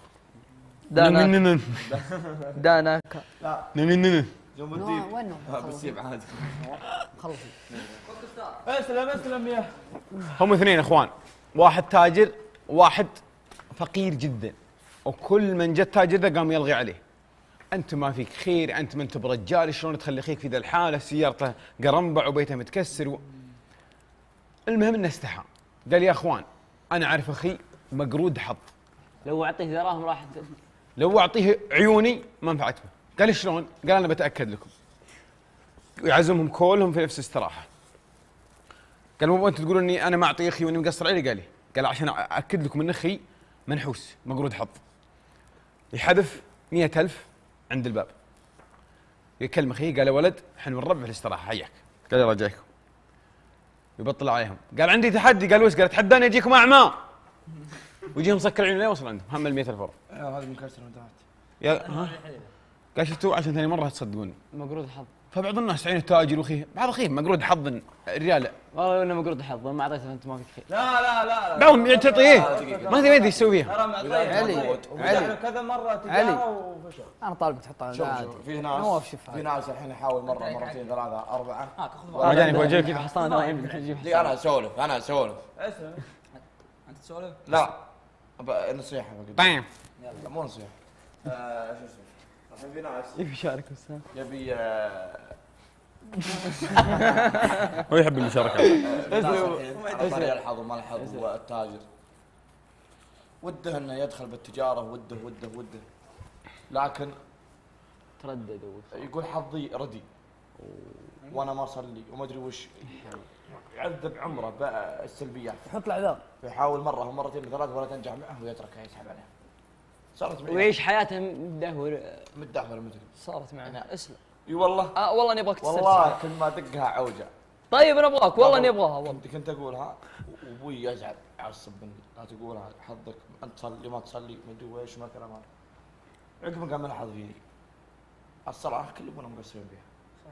Speaker 3: دانا داناكا
Speaker 10: نن
Speaker 1: جنب الديب
Speaker 9: وين
Speaker 1: بالسيب عادي.
Speaker 9: خلص
Speaker 8: اسلم اسلم يا
Speaker 10: هم اثنين اخوان، واحد تاجر واحد فقير جدا، وكل من جت تاجر ذا قام يلغي عليه. انت ما فيك خير، انت ما انت برجال، شلون تخلي اخيك في ذا الحاله، سيارته قرنبع وبيته متكسر و... المهم انه استحى، قال يا اخوان انا اعرف اخي مقرود حظ،
Speaker 2: لو اعطيه دراهم راح
Speaker 10: لو اعطيه عيوني ما نفعت به. قال شلون؟ قال انا بتاكد لكم. يعزمهم كلهم في نفس الاستراحه. قال مو انتم تقولون اني انا ما اعطي اخي واني مقصر عليه؟ قال لي قال عشان ااكد لكم ان اخي منحوس مقرود حظ. يحذف مئة ألف عند الباب. يكلم اخيه قال يا ولد احنا بنربع في الاستراحه حياك. قال يلا جايكم. يبطل عليهم قال عندي تحدي. قال وش؟ قال اتحداني اجيكم اعمى ويجيهم مسكر العين لين وصل عندهم هم ال مئة ألف ورا.
Speaker 1: هذه مكسر وانتهت.
Speaker 10: يا ها قال شفتوا عشان ثاني مره تصدقوني
Speaker 2: مقرود حظ.
Speaker 10: فبعض الناس عين التاجر واخيه بعض اخيه مقرود حظ الريال.
Speaker 2: والله انه مقرود حظ ما اعطيته انت ما فيك خير.
Speaker 8: لا لا لا
Speaker 10: بعضهم تعطيه ما ادري ما ادري ايش يسوي فيها.
Speaker 8: ترى معطيه
Speaker 9: علي علي
Speaker 8: كذا مره تجاره وفشل.
Speaker 9: انا طالبك تحط على
Speaker 1: شوف
Speaker 9: عادي.
Speaker 1: شوف في ناس
Speaker 9: نواف شوف
Speaker 1: في ناس الحين يحاول مره مرتين ثلاثه اربعه.
Speaker 10: ما جاني في وجهك.
Speaker 2: حصان دراهم تجيب
Speaker 1: دي انا اسولف انا اسولف.
Speaker 8: اسلم
Speaker 4: انت تسولف؟
Speaker 1: لا أبا نصيحه بقول.
Speaker 10: طيب
Speaker 1: لا مو نصيحه. آه، شو اسمه الحين في ناس
Speaker 2: يبي يشارك بس
Speaker 1: يبي آه،
Speaker 10: هو يحب المشاركه.
Speaker 1: على طريق الحظ وما الحظ والتاجر وده انه يدخل بالتجاره وده وده وده لكن
Speaker 2: تردد
Speaker 1: يقول حظي ردي وانا ما اصلي وما ادري وش يعذب عمره بالسلبيات.
Speaker 9: يحط الاعذار.
Speaker 1: يحاول مره ومرتين وثلاث ولا تنجح معه ويتركها يسحب عليها. صارت معي
Speaker 2: ويعيش حياته مدهور.
Speaker 1: متدهور مثلي.
Speaker 3: صارت معنا اسلم.
Speaker 1: اي والله
Speaker 3: آه والله اني ابغاك تسترسل.
Speaker 1: والله كل ما ادقها عوجه.
Speaker 3: طيب انا ابغاك والله اني ابغاها والله.
Speaker 1: كنت كنت اقولها وابوي يزعل يعصب مني لا تقولها حظك انت تصلي ما تصلي ما ادري ويش ما كلام هذا. عقب قام الحظ فيني. الصراحه كل ابونا مقصرين فيها.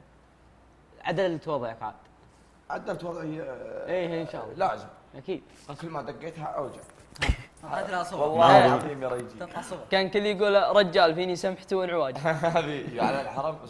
Speaker 2: عدلت وضعك عاد.
Speaker 1: عدلت وضعي.
Speaker 2: ايه ان شاء الله
Speaker 1: لازم
Speaker 2: اكيد.
Speaker 1: كل ما دقيتها اوجع.
Speaker 4: اعطيت لها صبر
Speaker 1: والله العظيم يا ريجي.
Speaker 4: تطلع صبر.
Speaker 3: كان كل يقول رجال فيني سمحته وانعواج.
Speaker 1: هذه على الحرم بس.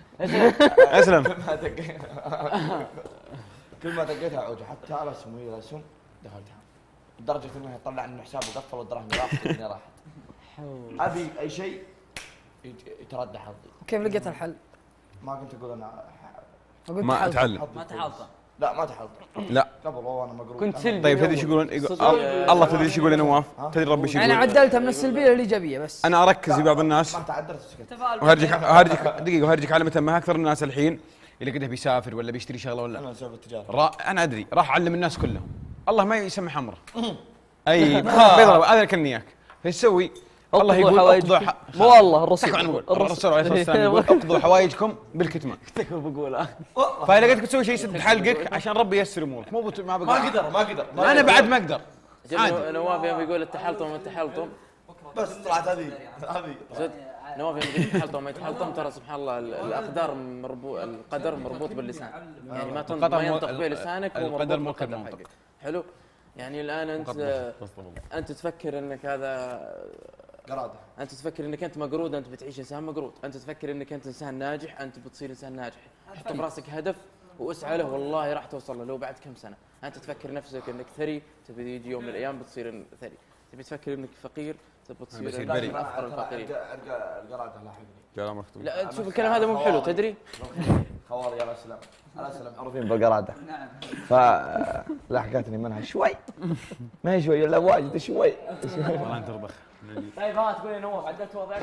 Speaker 10: اسلم.
Speaker 1: كل ما دقيتها كل ما دقيتها اوجع حتى على سموي الاسهم دخلتها لدرجه انه يطلع من حسابه وقفل والدراهم راحت الدنيا راحت. ابي اي شيء يتردى حظي.
Speaker 9: كيف لقيت الحل؟
Speaker 1: ما كنت اقول انا
Speaker 10: ما اتعلم.
Speaker 4: ما تحاضر.
Speaker 1: لا ما تحضر.
Speaker 10: لا
Speaker 1: قبل وانا مقروض.
Speaker 2: كنت سلبي.
Speaker 10: طيب تدري ايش يقولون؟ الله تدري ايش يقول يا نواف؟ تدري ربي ايش
Speaker 9: انا
Speaker 10: يقول؟
Speaker 9: عدلتها من السلبيه للايجابيه بس.
Speaker 10: انا اركز في بعض الناس
Speaker 1: ما تعدلت سكت.
Speaker 10: وهرجك هرجك دقيقه وهرجك على متى ما اكثر الناس الحين اللي كده بيسافر ولا بيشتري شغله ولا
Speaker 1: انا اسوي التجاره.
Speaker 10: را انا ادري راح اعلم الناس كلهم الله ما يسمح امره. اي بيضرب هذا كني اياك فايش يسوي؟ الله يقول اقضوا ح...
Speaker 3: مو والله الرسول
Speaker 10: نقول الرسول عليه الصلاه والسلام يقول اقضوا حوائجكم بالكتمان.
Speaker 2: تكفى بقولها.
Speaker 10: فاذا قلت تسوي شيء يسد حلقك عشان ربي ييسر امورك مو بت... ما
Speaker 1: ما
Speaker 10: بقدر
Speaker 1: اقدر ما اقدر.
Speaker 10: انا بعد ما اقدر.
Speaker 7: عادي. نواف يوم يقول التحلطم التحلطم
Speaker 1: بس طلعت هذه هذه.
Speaker 7: نواف يوم يقول التحلطم ما يتحلطم ترى سبحان الله الاقدار مربوط القدر مربوط باللسان يعني ما تنطق ما ينطق به لسانك
Speaker 10: القدر مو
Speaker 7: بالقدر حقك. حلو يعني الان انت انت تفكر انك هذا
Speaker 1: قراده.
Speaker 7: انت تفكر انك انت مقرود انت بتعيش انسان مقرود. انت تفكر انك انت انسان ناجح انت بتصير انسان ناجح. حط براسك هدف واسعى له والله راح توصل له لو بعد كم سنه. انت تفكر نفسك انك ثري تبي يجي يوم من الايام بتصير ثري. تبي تفكر انك فقير تبي تصير
Speaker 10: بريء.
Speaker 7: من افقر الفقيرين.
Speaker 1: القراده لاحقني.
Speaker 7: لا تشوف الكلام هذا مو حلو تدري؟
Speaker 1: خوالي على السلام على السلام معروفين بالقراده. ف لحقتني منها شوي ما هي شوي الا واجد شوي.
Speaker 10: والله انت ربخ.
Speaker 2: طيب ها تقول يا نواف عدلت وضعك؟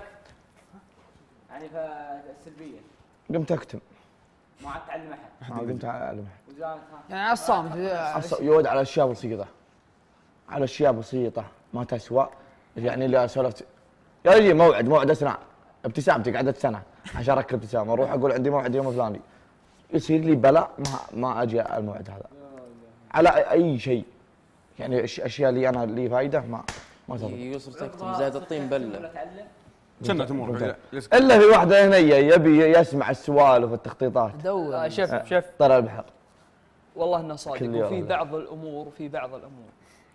Speaker 2: يعني فالسلبيه.
Speaker 1: قمت اكتم.
Speaker 2: ما عاد تعلم احد.
Speaker 1: ما قمت اعلم
Speaker 2: وزارتها.
Speaker 9: يعني على الصامت.
Speaker 1: يود على اشياء بسيطه على اشياء بسيطه ما تسوى يعني اللي سولفت
Speaker 11: يجي موعد موعد اسنان ابتسامتي قعدت سنه عشان اركب ابتسامه، اروح اقول عندي موعد يوم فلاني يصير لي بلاء ما ما اجي الموعد هذا على اي شيء. يعني اشياء اللي انا لي فايده ما ما تضبط.
Speaker 7: يوصل تكتم زاد الطين بله.
Speaker 10: كنا تمر
Speaker 11: الا في واحده هنا يبي يسمع السوالف والتخطيطات.
Speaker 9: دور
Speaker 3: آه شوف شوف
Speaker 11: طلع البحر
Speaker 3: والله انه صادق. وفي بعض الامور وفي بعض الامور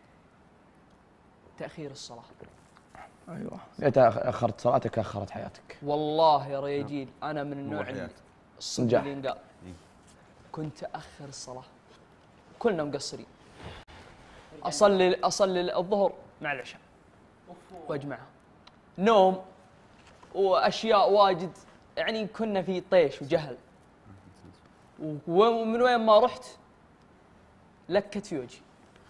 Speaker 3: تاخير الصلاه.
Speaker 11: ايوه اذا اخرت صلاتك اخرت حياتك.
Speaker 3: والله يا رياجيل انا من النوع اللي الصدق اللي ينقال كنت اخر الصلاه. كلنا مقصرين. اصلي اصلي الظهر مع العشاء واجمعها. نوم واشياء واجد يعني كنا في طيش وجهل. ومن وين ما رحت لكت في وجهي.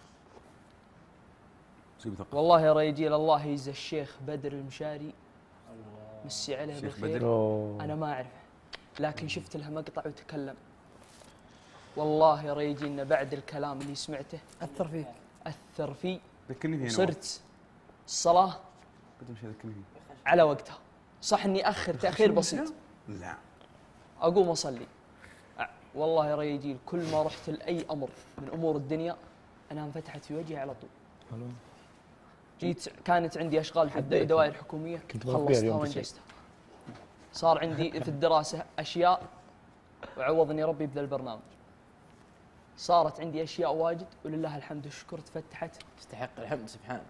Speaker 3: والله يا ريجيل الله يجزى الشيخ بدر المشاري مسي عليه بالخير. انا ما اعرفه لكن شفت له مقطع وتكلم. والله يا ريجيل بعد الكلام اللي سمعته
Speaker 9: اثر فيك
Speaker 3: اثر في
Speaker 10: ذكرني فيه.
Speaker 3: صرت الصلاه على وقتها. صح اني اخر تاخير بسيط.
Speaker 10: لا
Speaker 3: اقوم اصلي. والله يا ريجيل كل ما رحت لاي امر من امور الدنيا انا انفتحت في وجهي على طول. جيت كانت عندي اشغال في الدوائر الحكوميه خلصتها وانجزتها. صار عندي في الدراسه اشياء وعوضني ربي بذا البرنامج. صارت عندي اشياء واجد ولله الحمد والشكر تفتحت.
Speaker 7: يستحق الحمد سبحانه.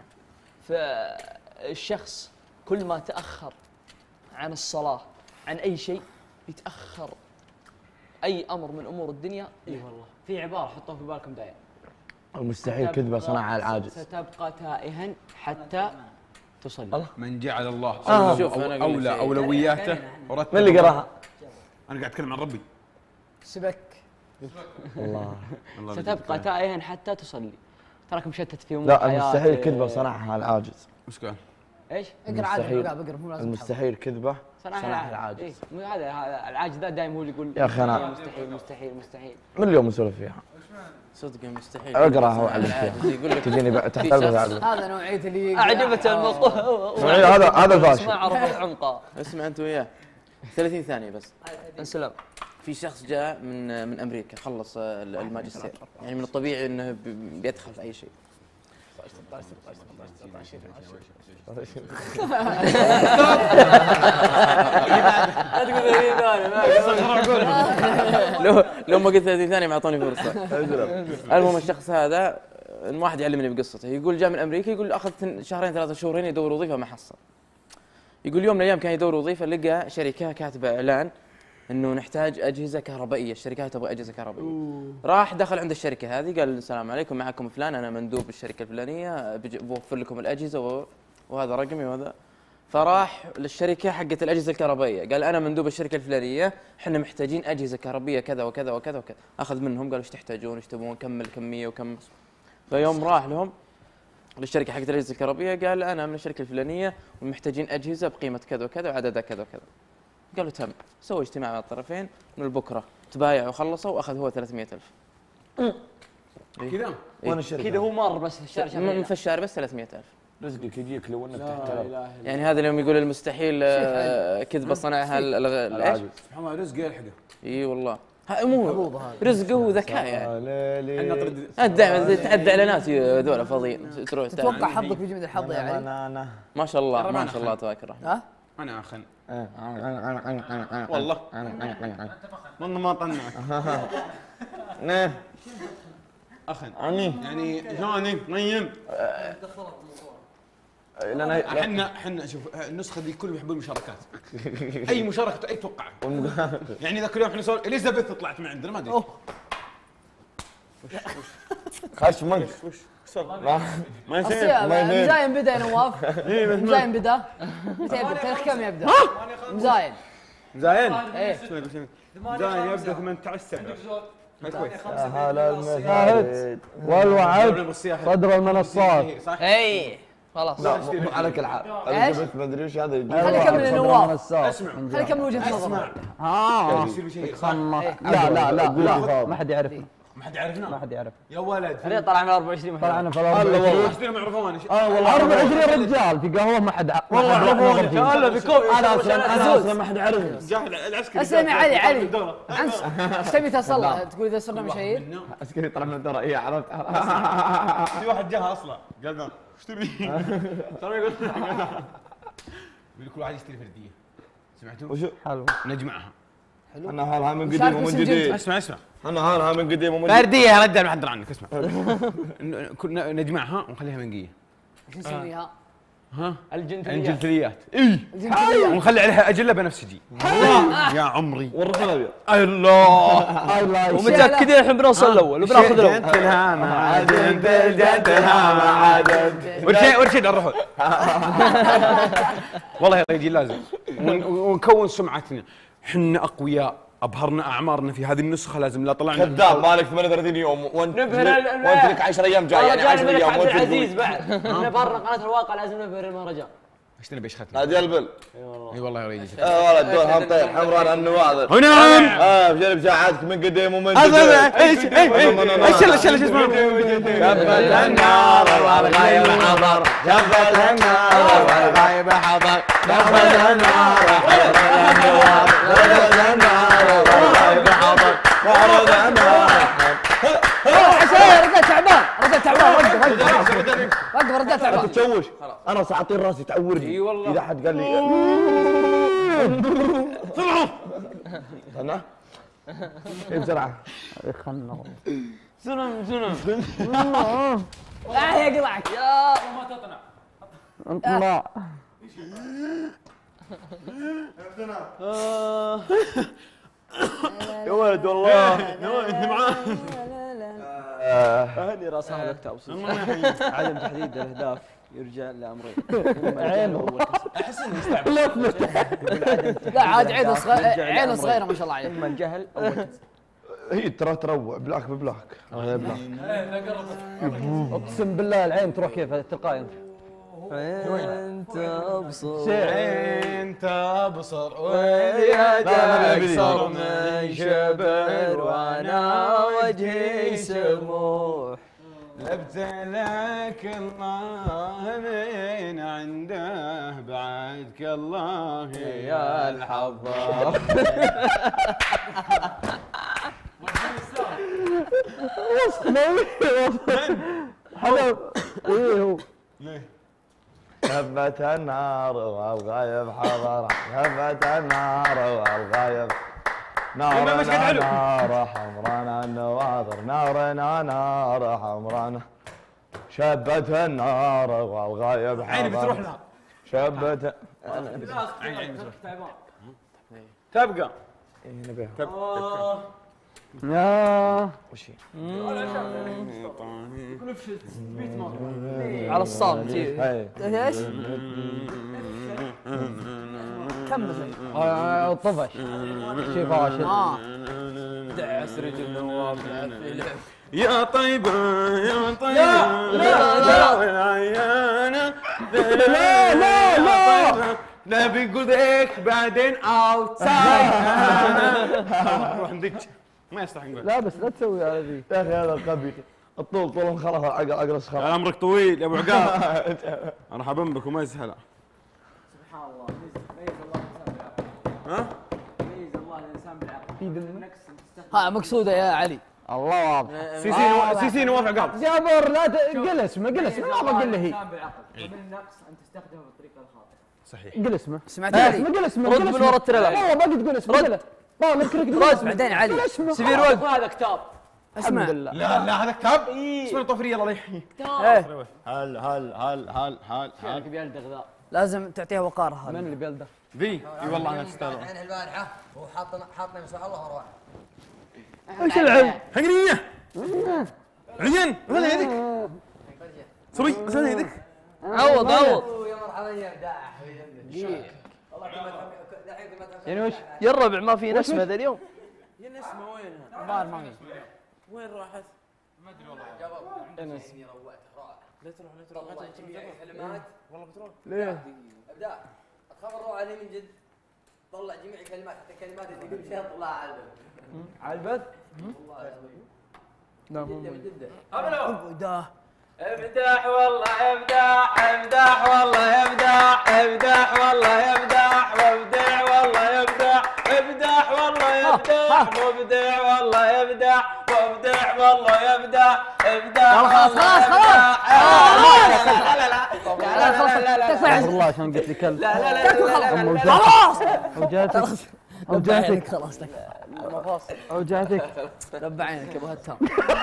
Speaker 3: فالشخص كل ما تاخر عن الصلاه عن اي شيء يتاخر اي امر من امور الدنيا.
Speaker 12: اي والله في عباره حطوها في بالكم دايما.
Speaker 11: المستحيل كذبه صنعها العاجز.
Speaker 12: ستبقى تائها حتى تصلي.
Speaker 10: من جعل الله
Speaker 11: آه.
Speaker 10: أولى, أولى أولوياته ورتب.
Speaker 11: من اللي قراها؟
Speaker 10: أنا قاعد أتكلم عن ربي.
Speaker 9: سبك.
Speaker 11: الله.
Speaker 12: ستبقى تائها حتى تصلي. تراك مشتت في امور
Speaker 11: لا المستحيل كذبه صنعها العاجز.
Speaker 10: وش قال؟
Speaker 12: ايش؟
Speaker 9: اقرا عادي اقرا مو لازم.
Speaker 11: المستحيل كذبه صنعها العاجز.
Speaker 12: إيه؟ هذا هذا العاجز ذا دائما هو اللي يقول
Speaker 11: يا اخي انا
Speaker 12: مستحيل مستحيل مستحيل.
Speaker 11: من اليوم نسولف فيها.
Speaker 7: صدق مستحيل.
Speaker 11: اقراها وعلمك فيها.
Speaker 7: يقول لك
Speaker 11: تجيني تحت الباب.
Speaker 9: هذا نوعيه اللي
Speaker 3: اعجبته الموضوع.
Speaker 11: هذا هذا الفاشل.
Speaker 3: ما عرف عمقه.
Speaker 7: اسمع انت وياه ثلاثين ثانيه بس.
Speaker 3: انسلام.
Speaker 7: في شخص جاء من من امريكا خلص الماجستير. يعني من الطبيعي انه بيدخل في اي شيء. لو لو ما قلت ثلاثين ثانيه ما اعطوني فرصه. المهم الشخص هذا واحد يعلمني بقصته. يقول جاء من امريكا يقول اخذ شهرين ثلاثة شهور هنا يدور وظيفه ما حصل. يقول يوم من الايام كان يدور وظيفه لقى شركه كاتبه اعلان انه نحتاج اجهزه كهربائيه. الشركات تبغى اجهزه كهربائيه. راح دخل عند الشركه هذه قال السلام عليكم معكم فلان انا مندوب الشركه الفلانيه بوفر لكم الاجهزه وهذا رقمي وهذا. فراح للشركه حقت الاجهزه الكهربائيه قال انا مندوب الشركه الفلانيه احنا محتاجين اجهزه كهربائيه كذا وكذا وكذا وكذا. اخذ منهم قالوا ايش تحتاجون ايش تبغون كم الكميه وكم. فيوم راح لهم للشركه حقت الاجهزه الكهربائيه قال انا من الشركه الفلانيه ومحتاجين اجهزه بقيمه كذا وكذا وعددها كذا وكذا. قالوا تم. سووا اجتماع مع الطرفين من بكره تبايعوا وخلصوا واخذ هو ثلاثمئة ألف.
Speaker 10: كذا
Speaker 11: وين الشركه؟
Speaker 12: كذا هو مر بس في الشارع.
Speaker 7: من في الشارع بس ثلاثمئة ألف.
Speaker 11: رزقك يجيك لو انك تحترم.
Speaker 7: يعني هذا اليوم يقول المستحيل كذبه صنعها ايش؟
Speaker 10: سبحان الله رزقه يلحقه.
Speaker 7: اي والله. مو رزقه وذكاء يعني.
Speaker 11: انت
Speaker 7: دائما تعدى على ناس هذول فاضيين تروح
Speaker 9: تتوقع حظك بيجي من الحظ يا علي؟
Speaker 7: ما شاء الله ما شاء الله تبارك الرحمن.
Speaker 9: ها؟
Speaker 10: انا اخن والله والله ما طنعك. اخن يعني شلوني نيم. احنا احنا شوف النسخه دي كلهم يحبون المشاركات. اي مشاركه اي توقع. يعني ذاك اليوم احنا نسولف اليزابيث طلعت من عندنا ما ادري.
Speaker 11: خش منك.
Speaker 10: وش صار؟ ما يصير.
Speaker 9: مزاين بدا يا نواف. مزاين بدا. متى يبدا؟ تاريخ كم يبدا؟ مزاين.
Speaker 10: مزاين؟
Speaker 9: ايه.
Speaker 10: مزاين يبدا ثمانية عشر سبعة. كويس.
Speaker 11: هلا المشاهد والوعد صدر المنصات.
Speaker 3: اي خلاص.
Speaker 11: لا مو على كل حال. انا جبت ما ادري وش هذا.
Speaker 9: خلي كمل نواف.
Speaker 10: اسمع.
Speaker 9: خلي كمل وجهه نظر.
Speaker 11: ها. لا لا لا لا ما حد يعرف.
Speaker 10: ما حد يعرفنا
Speaker 5: ما حد يعرف
Speaker 10: يا ولد
Speaker 12: انا طلع من أربعة وعشرين
Speaker 5: طلعنا في
Speaker 10: الله
Speaker 5: أربعة وعشرين.
Speaker 10: والله ما يعرفون
Speaker 5: اه والله أربعة وعشرين رجال في قهوه ما حد
Speaker 10: والله يعرفون
Speaker 12: هلا بكوب
Speaker 5: انا اصلا انا اصلا ما حد يعرفني.
Speaker 10: جاهل العسكري
Speaker 9: اسلم يا علي علي ايش تبي تصل تقول اذا صرنا مشاهير؟
Speaker 11: عسكري طلع من الدرة اي عرفت
Speaker 10: في واحد جاها اصلا قال له ايش تبي؟ ترى يقول كل واحد يشتري فرديه سمعتوا؟
Speaker 11: وشو؟
Speaker 5: حلو
Speaker 10: نجمعها
Speaker 11: انا هالها من قديم ومن جديد.
Speaker 10: اسمع اسمع
Speaker 11: انا هالها من قديم ومن جديد.
Speaker 10: فرديه يا رجال ما حد درى عنك اسمع كنا نجمعها ونخليها منقيه
Speaker 9: ايش نسميها؟
Speaker 10: ها؟
Speaker 12: الجنتليات
Speaker 10: الجنتليات اي ونخلي عليها اجله بنفسجي يا عمري
Speaker 11: والرحمن الابيض
Speaker 10: الله
Speaker 12: ومتاكدين الحين بنوصل الاول وبناخذ الاول
Speaker 10: جنتلها مع جنتل جنتلها مع جنتل ورشيد ورشيد الرحل والله يا رجال لازم ونكون سمعتنا حنا اقوياء ابهرنا اعمارنا في هذه النسخه لازم لا طلعنا
Speaker 11: كذاب مالك ثمانية وثلاثين يوم وانت وانت لك عشرة ايام جاي يعني عشرة ايام
Speaker 12: عبد العزيز بعد نبهرنا قناه الواقع لازم نبهر المهرجان
Speaker 10: ايش نبي ايش ختم؟
Speaker 11: نادي البل
Speaker 10: اي والله يا رجال
Speaker 11: اه والله دول هم طير حمران النواظر
Speaker 10: ونعم
Speaker 11: اه بجرب ساعاتك من قديم ومن
Speaker 10: جديد ايش ايش ايش ايش اسمه
Speaker 11: شبت النار والغايب حضر شبت النار والغايب حضر شبت النار شبت النار والغايب حضر شبت النار
Speaker 9: حسين رجال تعبان رجال تعبان وقف وقف وقف رجال تعبان
Speaker 11: تتشوش انا ساعتين راسي تعورني اي والله اذا حد قال لي استنى ايه بسرعه
Speaker 5: خلنا
Speaker 12: سنم سنم
Speaker 9: لا يقلعك يا
Speaker 12: ما تطلع
Speaker 5: انطلع
Speaker 11: يا ولد والله
Speaker 10: انت معاه
Speaker 12: اهني راس اهلك توصل عدم تحديد الاهداف يرجع لامرين
Speaker 5: عينه
Speaker 10: احس انه يستعمل
Speaker 9: لا عاد عينه صغيره عينه صغيره ما شاء الله عليه
Speaker 12: اما الجهل او الكسل
Speaker 11: هي ترى تروع بلاك ببلاك اه بلاك
Speaker 5: اقسم بالله العين تروح كيف تلقائي
Speaker 12: انت ابصر
Speaker 10: انت ابصر
Speaker 12: ويدك صار من شبر وانا وجهي سموح
Speaker 10: لبت لك الله من عنده بعدك الله يا الحظ
Speaker 5: حلو ايه هو
Speaker 11: هبت النار والغايب حضر هبت النار والغايب نارنا نار حمرانا النواظر نارنا نار حمرانا شبت النار والغايب حضر
Speaker 10: عيني بتروح لها
Speaker 11: شبت
Speaker 10: عيني عيني بتروح تبقى
Speaker 11: تبقى
Speaker 5: يا
Speaker 11: وش
Speaker 12: على الصامت
Speaker 9: ايش؟ كمل
Speaker 5: طفش شي فاشل
Speaker 12: دعس رجل نواف
Speaker 10: يا طيبة يا طيبة
Speaker 9: لا لا لا
Speaker 10: العيانة
Speaker 5: لا لا لا
Speaker 10: لا بيقول ذيك بعدين اوتسايد روح ندج ما يستحق نقول
Speaker 5: لا بس لا تسوي على ذي
Speaker 11: يا اخي هذا غبي الطول طول خلاص اقرص خلاص
Speaker 10: عمرك طويل يا ابو عقاب مرحبا بك وما يسهل
Speaker 12: سبحان الله ميز الله
Speaker 10: ها
Speaker 12: ميز الله الانسان بالعقل
Speaker 9: ها مقصوده يا علي
Speaker 5: الله واضح
Speaker 10: سيسي سيسي نواف عقاب
Speaker 5: جابر لا قل اسمه قل اسمه ما بقول له هي
Speaker 12: الانسان بالعقل ومن النقص ان تستخدمه بالطريقه الخاطئه
Speaker 10: صحيح
Speaker 5: قل اسمه
Speaker 9: سمعت علي
Speaker 5: قل اسمه
Speaker 12: رد من ورا التريلر
Speaker 5: والله ما قد تقول اسمه قل ما نذكرك
Speaker 9: رد بعدين علي
Speaker 5: قل اسمه
Speaker 12: سفير وقف هذا كتاب
Speaker 9: اسمع
Speaker 5: لله
Speaker 10: لا لا هذا كتاب اسمه طفري الله يحييه
Speaker 9: ايه
Speaker 10: هل هل هل هل هل
Speaker 12: شكلك بيلدغ ذا
Speaker 9: لازم تعطيها وقارها
Speaker 5: من
Speaker 9: هذا
Speaker 5: اللي بيلده
Speaker 10: ذي اي والله انا استاذ
Speaker 13: الحين البارحه هو حاطنا حاطنا مسح الله وروح
Speaker 5: ايش العلم؟
Speaker 10: حقنيه عين ولا يدك صبي بس هذا يدك
Speaker 12: عوض عوض
Speaker 13: يا مرحبا يا ابداع والله
Speaker 5: يعني وش؟
Speaker 12: يا الربع ما في نسمه ذا اليوم
Speaker 7: يا نسمه وينها؟
Speaker 9: الظاهر ما في
Speaker 7: وين راحت؟
Speaker 13: ما ادري والله جواب اني روعته روعه
Speaker 7: لا تروح لا تروح
Speaker 13: والله جميع كلمات
Speaker 7: والله بتروح
Speaker 5: ليه؟
Speaker 13: ابداع الخبر روعه لي من جد طلع جميع كلمات حتى الكلمات اللي قبل شيء طلعها على البث
Speaker 5: على البث؟
Speaker 13: والله العظيم
Speaker 9: لا مو
Speaker 7: ابدا امدح والله امدح امدح والله امدح امدح والله امدح وابدع والله يمدح امدح والله يمدح مبدع والله يمدح وابدع والله يمدح امدح
Speaker 9: خلاص خلاص خلاص لا لا لا لا لا
Speaker 5: استغفر الله عشان قلت لي كلب.
Speaker 9: لا لا لا خلاص
Speaker 5: اوجعتك اوجعتك
Speaker 9: خلاص
Speaker 5: المفاصل اوجعتك.
Speaker 9: ربع عينك يا ابو هتام.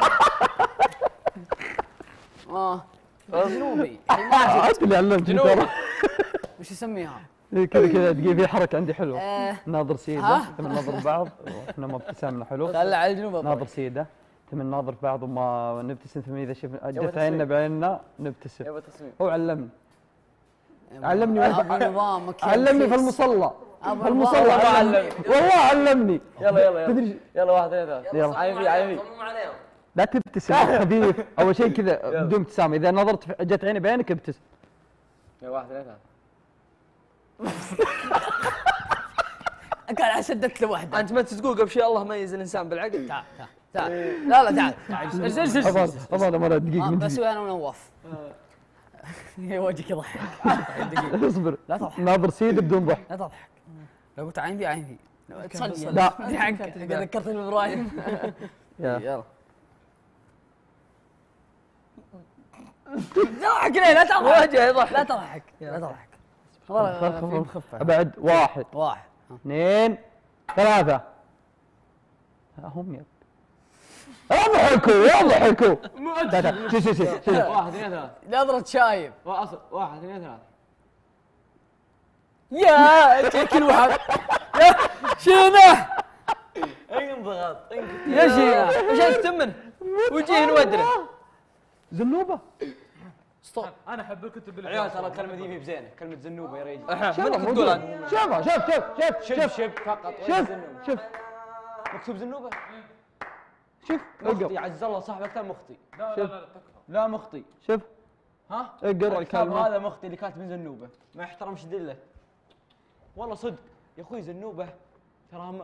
Speaker 9: اه جنوبي
Speaker 5: انت اللي علمتني ترى.
Speaker 9: وش يسميها؟
Speaker 5: كذا كذا دقيقة في حركة عندي حلوة.
Speaker 9: آه.
Speaker 5: ناظر سيدة تم ناظر بعض واحنا ما ابتسامنا حلو.
Speaker 9: خلى على الجنوب.
Speaker 5: ناظر سيدة تم ناظر بعض وما نبتسم ثم اذا شفنا جت عيننا بعيننا نبتسم. هو علمني. علمني
Speaker 9: نظام
Speaker 5: علمني في المصلى. في المصلى علمني والله علمني.
Speaker 7: يلا يلا يلا يلا واحد اثنين ثلاثة
Speaker 5: يلا
Speaker 7: عايفي عايفي
Speaker 5: لا تبتسم خفيف اول شيء كذا بدون ابتسامة. اذا نظرت جت عيني بعينك ابتسم.
Speaker 7: يلا واحد اثنين ثلاثة
Speaker 9: قال شدت له واحده.
Speaker 13: انت ما تقول قبل شيء الله ميز الانسان بالعقل.
Speaker 9: تعال تعال تعال لا لا تعال تعال ارجع ارجع
Speaker 5: ابغى ابغى دقيقة من
Speaker 9: بسوي انا ونواف. وجهك يضحك.
Speaker 5: دقيقة اصبر
Speaker 9: لا تضحك.
Speaker 5: ناظر سيدة بدون ضحك.
Speaker 9: لا تضحك. لو قلت عين في عين في. تصلي
Speaker 5: لا
Speaker 9: ضحك ذكرتني بابراهيم.
Speaker 5: يلا
Speaker 9: ضحك ليه لا تضحك.
Speaker 13: وجهه يضحك.
Speaker 9: لا تضحك لا تضحك. والله في مخفة.
Speaker 5: ابعد واحد
Speaker 9: واحد
Speaker 5: اثنين ثلاثة. هم يب اضحكوا يضحكوا. شوف شوف شوف
Speaker 7: واحد اثنين ثلاثة
Speaker 9: نظرة شايب.
Speaker 7: واصل واحد اثنين ثلاثة
Speaker 9: يا كل واحد يا شينه
Speaker 13: انضغط
Speaker 9: يا شينه
Speaker 13: وش اكتم وجيه نودره
Speaker 5: زنوبة.
Speaker 9: ستوب.
Speaker 7: انا احب الكتب عيال ترى الكلمة ذي مي بزينة كلمة زنوبة يا رجل.
Speaker 13: منك تقول
Speaker 5: شوف شوف شوف شوف
Speaker 7: شوف شوف فقط
Speaker 5: شوف شوف
Speaker 7: مكتوب زنوبة.
Speaker 5: شوف
Speaker 7: مخطي عز الله صاحب اكثر مخطي. لا لا لا لا مخطي.
Speaker 5: شوف
Speaker 7: ها
Speaker 5: اقرا الكلمة.
Speaker 7: هذا مخطي اللي كاتب من زنوبة ما يحترمش دله. والله صدق يا اخوي زنوبة ترى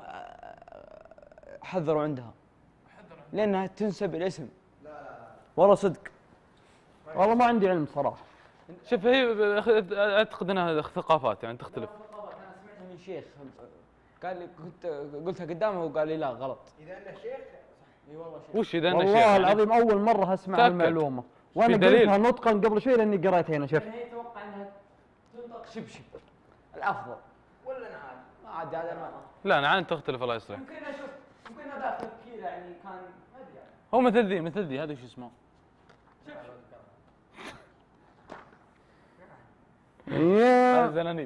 Speaker 7: حذروا عندها لانها تنسب الاسم. لا لا والله صدق
Speaker 5: والله ما عندي علم صراحة.
Speaker 14: شوف هي اعتقد انها ثقافات يعني تختلف.
Speaker 7: انا سمعتها من شيخ قال لي كنت قلتها قدامه وقال لي لا غلط. اذا انه شيخ اي والله شيخ.
Speaker 14: وش اذا انه شيخ؟
Speaker 5: والله العظيم اول مرة اسمع المعلومة وانا قلتها نطقا قبل شوي لاني قريت هنا. شوف
Speaker 7: هي توقع انها تنطق شبشب الافضل ولا نعاد ما عاد هذا ما
Speaker 14: لا نعاد تختلف الله يصلح.
Speaker 7: يمكن اشوف يمكن هذا تفكير يعني كان ما ادري يعني.
Speaker 14: هو مثل ذي مثل ذي هذا شو اسمه؟
Speaker 5: يا
Speaker 14: الزنانيب.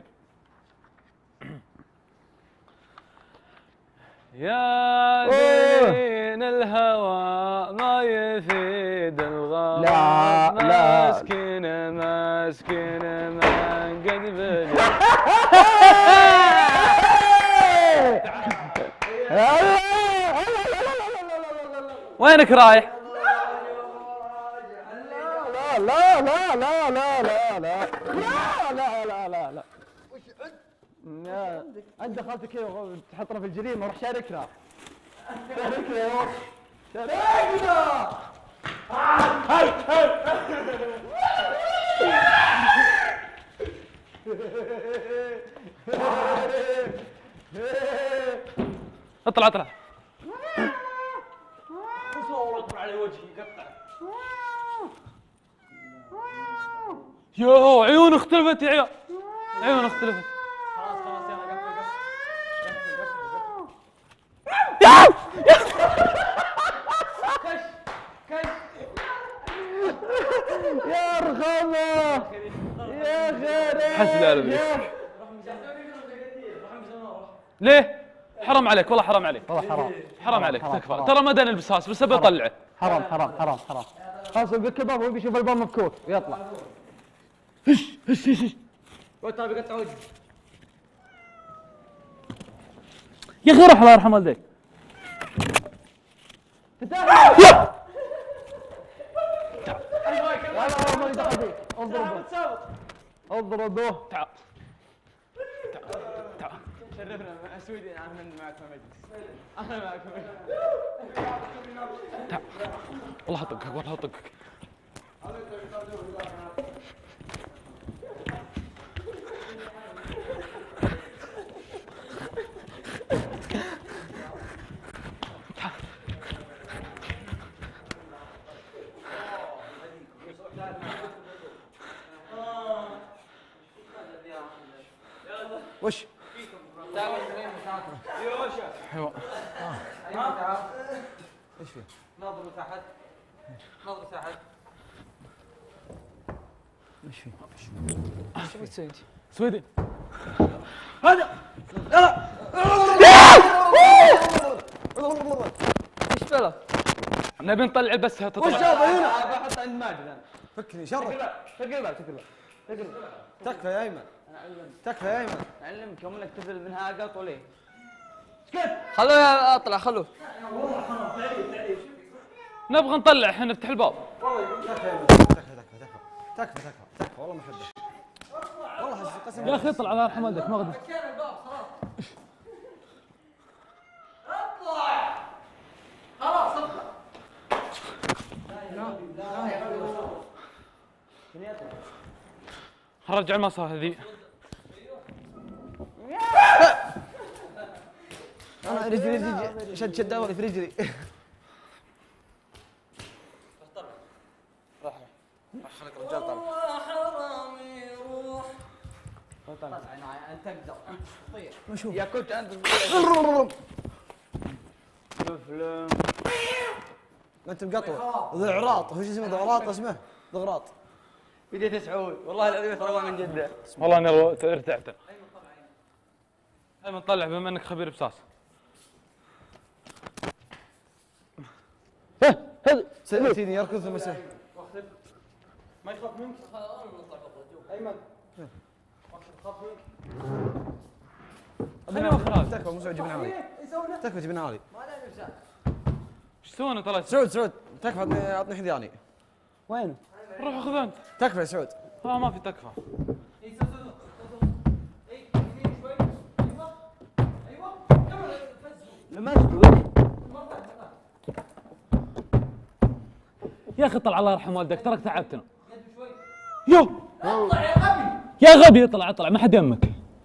Speaker 14: يا دين الهوى ما يفيد الغرام.
Speaker 5: لا لا
Speaker 14: مسكين مسكين ما قد بلي. وينك رايح؟
Speaker 5: لا لا لا لا لا لا لا لا لا لا لا لا انت دخلت كذا تحطنا في الجريمه وروح شاركنا. شاركنا يا وش شاركنا. هاي
Speaker 14: اطلع اطلع.
Speaker 7: تصور على وجهي يقطع.
Speaker 14: يوه عيون اختلفت يا عيال. عيون اختلفت.
Speaker 7: خلاص خلاص يلا قفل قفل قفل.
Speaker 5: يا رخامة يا خير.
Speaker 14: حسبي على ذي. ليه؟ حرام عليك والله حرام عليك.
Speaker 5: والله حرام
Speaker 14: حرام عليك تكفى. ترى ما داني البساس بس ابي اطلعه.
Speaker 5: حرام حرام حرام حرام. خلاص يقول الباب ويبي يشوف الباب مفكوك ويطلع.
Speaker 14: هش هش هش.
Speaker 7: وترى بيقطع وجهي.
Speaker 14: يا اخي روح الله يرحم والديك.
Speaker 5: اضربه اضربه.
Speaker 14: تعال تعال
Speaker 2: شرفنا مع سويدي. انا معك ما مجلس. انا معك ما مجلس.
Speaker 14: والله اطقك والله اطقك.
Speaker 5: وش؟
Speaker 14: ايوه
Speaker 5: ايش فيه؟
Speaker 13: نظروا تحت نظروا تحت.
Speaker 5: ايش فيه؟
Speaker 9: ايش تبي تسوي؟
Speaker 14: سويدي
Speaker 5: هذا لا
Speaker 9: ايش بلا؟
Speaker 14: نبي نطلع بس تطلع.
Speaker 5: وش هذا هنا؟
Speaker 2: بحط عند ماجد انا.
Speaker 5: فكني شرك.
Speaker 2: تقلب تقلب تقلب.
Speaker 5: تكفى يا ايمن. تكفى يا ايمن.
Speaker 2: اعلمك يوم انك تفل منها قط وليه.
Speaker 9: خلوه اطلع خلوه.
Speaker 14: نبغى نطلع احنا نفتح الباب.
Speaker 5: تكفى يا ايمن. تكفى تكفى تكفى تكفى تكفى تكفى والله ما احبك. والله قسم
Speaker 14: يا اخي اطلع الله يرحم والدك ما غدر.
Speaker 3: اطلع خلاص اطلع.
Speaker 14: رجع المصا هذي.
Speaker 5: انا رجلي رجلي شد شد دوري في رجلي. راح راح خليك رجال طالع.
Speaker 3: حرامي روح.
Speaker 2: طلع انت تقدر انت تطير.
Speaker 5: ما اشوف
Speaker 2: يا كنت انت
Speaker 5: فلم. ما انت مقطوع. ضغراط هو شو اسمه ضغراط اسمه ضغراط.
Speaker 2: بديت سعود والله العظيم ترى من جده.
Speaker 14: والله اني ارتعت. ايمن طلع بما انك خبير بساس.
Speaker 5: هذا سيدي يركض ثم سهل.
Speaker 2: ما يخاف منك؟ ايمن خاف منك؟
Speaker 14: خليني اوخر هذا.
Speaker 5: تكفى مو سعود جبنا عالي. تكفى جبنا عالي.
Speaker 14: ايش سوينا طلعت؟
Speaker 5: سعود سعود تكفى اعطني اعطني حذياني.
Speaker 2: وين؟
Speaker 14: روح خذ انت.
Speaker 5: تكفى يا سعود.
Speaker 14: ها ما في تكفى.
Speaker 2: لما تقول
Speaker 14: يا اخي طلع الله يرحم والدك تراك تعبتنا. يو اطلع يا غبي. يا غبي اطلع اطلع ما حد يمك.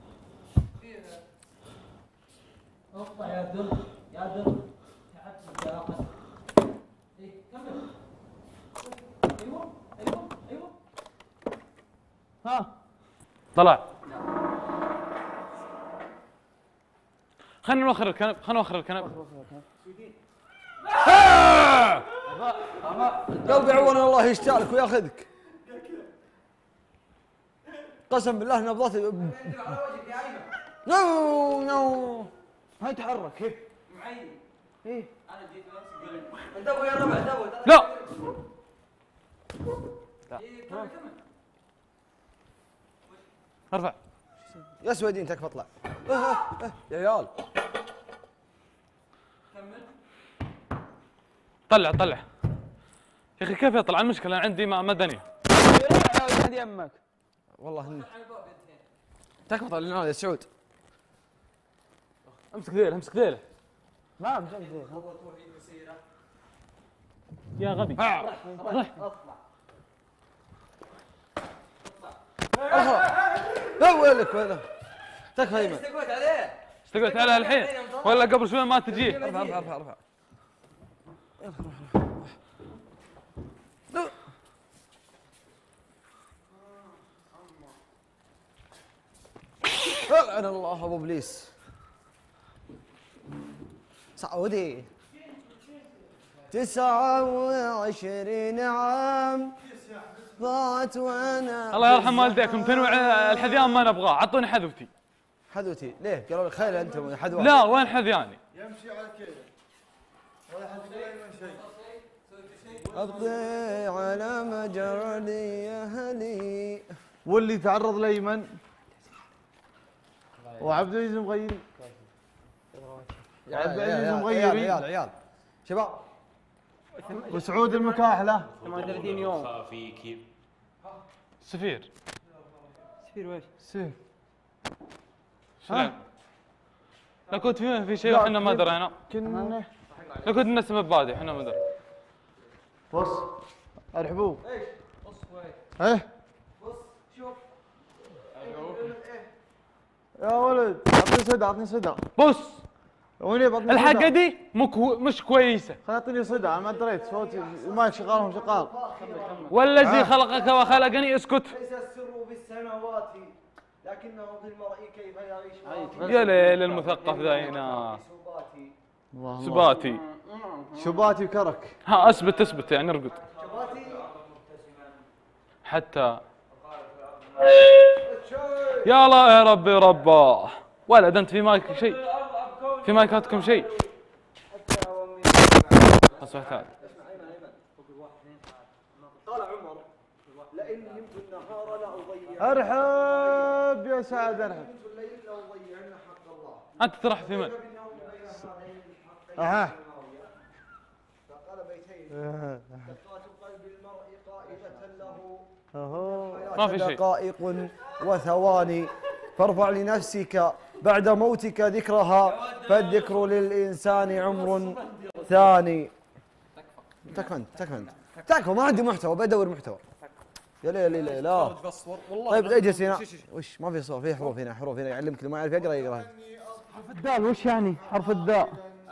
Speaker 3: اطلع يا در يا در. تعبت يا اخي. اي كمل. ايوه ايوه ايوه.
Speaker 14: ها طلع. خلينا نوخر الكنب خلينا نوخر الكنب.
Speaker 5: قلبي عون الله يشتالك وياخذك. قسم بالله نبضات. نو نو هاي تحرك هيك.
Speaker 13: معين.
Speaker 5: ايه
Speaker 13: انا جيت امسك انت ابو يا ربع انت ابو.
Speaker 14: لا ارفع.
Speaker 5: يا سويدين تكفى اطلع. اه اه يا عيال.
Speaker 14: طلع طلع. يا اخي كيف يطلع؟ المشكله انا عندي مدنيه.
Speaker 2: هذه يمك.
Speaker 5: والله انك تكفى طلعنا يا سعود.
Speaker 14: امسك ذيله امسك ذيله.
Speaker 2: ما امسك ذيله.
Speaker 14: يا غبي.
Speaker 13: اطلع.
Speaker 5: لا ويلك ويلك. تكفى ايمن.
Speaker 13: استقويت عليه.
Speaker 14: استقعدت عليها الحين ولا قبل شوي ما تجي.
Speaker 5: ارفع ارفع ارفع ارفع. يلا روح روح. لعن الله ابو ابليس. سعودي تسعة وعشرين عام ضاعت وانا.
Speaker 14: الله يرحم والديكم تنوع الحذيان ما نبغاه اعطوني حذوتي.
Speaker 5: حذوتي ليه؟ قالوا لي خيل انت حذوان.
Speaker 14: لا وين حذياني؟
Speaker 15: يمشي على كذا ولا حد يقول من شيء.
Speaker 5: أبقي على مجرى يا هلي.
Speaker 15: واللي تعرض ليمن وعبد العزيز مغيري. عبد العزيز مغيري.
Speaker 5: عيال عيال عيال شباب.
Speaker 15: وسعود المكاحله
Speaker 2: ثمانية وثلاثين يوم.
Speaker 14: سفير.
Speaker 2: سفير ويش؟
Speaker 15: سيف.
Speaker 14: شلون؟ لو كنت في في شيء واحنا ما درينا.
Speaker 5: كنا
Speaker 14: لو كنت الناس مبادئ احنا ما درينا.
Speaker 5: بص ارحبوا.
Speaker 15: ايش؟ بص وين؟
Speaker 5: ايه
Speaker 15: بص شوف.
Speaker 5: يا ولد اعطني صدى اعطني صدى.
Speaker 14: بص
Speaker 5: وين بعطني
Speaker 14: الحقه دي مو كو... مش كويسه.
Speaker 5: خليني اعطيني صدى انا ما دريت صوتي المايك شغال هم شغال.
Speaker 14: والذي
Speaker 5: آه.
Speaker 14: خلقك وخلقني اسكت.
Speaker 15: ليس السر في السماوات لكنه في المرء كيف يعيش.
Speaker 14: يا ليل المثقف ذا هنا. سباتي
Speaker 5: شباتي وكرك.
Speaker 14: ها اثبت اثبت يعني ارقد. حتى يا الله يا ربي رباه. ولد انت في مايك شيء؟ في مايكاتكم شيء؟ اصبح تعال.
Speaker 15: قال عمر لئن نمت النهار لاضيع.
Speaker 5: ارحب يا سعد ارحب.
Speaker 15: الليل لاضيعن حق الله.
Speaker 14: انت تروح في من؟
Speaker 5: اها.
Speaker 15: فقال بيتين دقات قلب المرء قائمة له.
Speaker 5: اهو
Speaker 14: ما في شيء.
Speaker 15: دقائق وثواني فارفع لنفسك بعد موتك ذكرها فالذكر للإنسان عمر ثاني. تكفى انت تكفى انت تكفى ما عندي محتوى بدور محتوى. يا ليل يا ليل لا. طيب اجلس هنا. وش ما في صوت في حروف هنا حروف هنا يعلمك اللي ما يعرف يقرا يقرا.
Speaker 2: حرف الدال وش يعني؟ حرف الداء.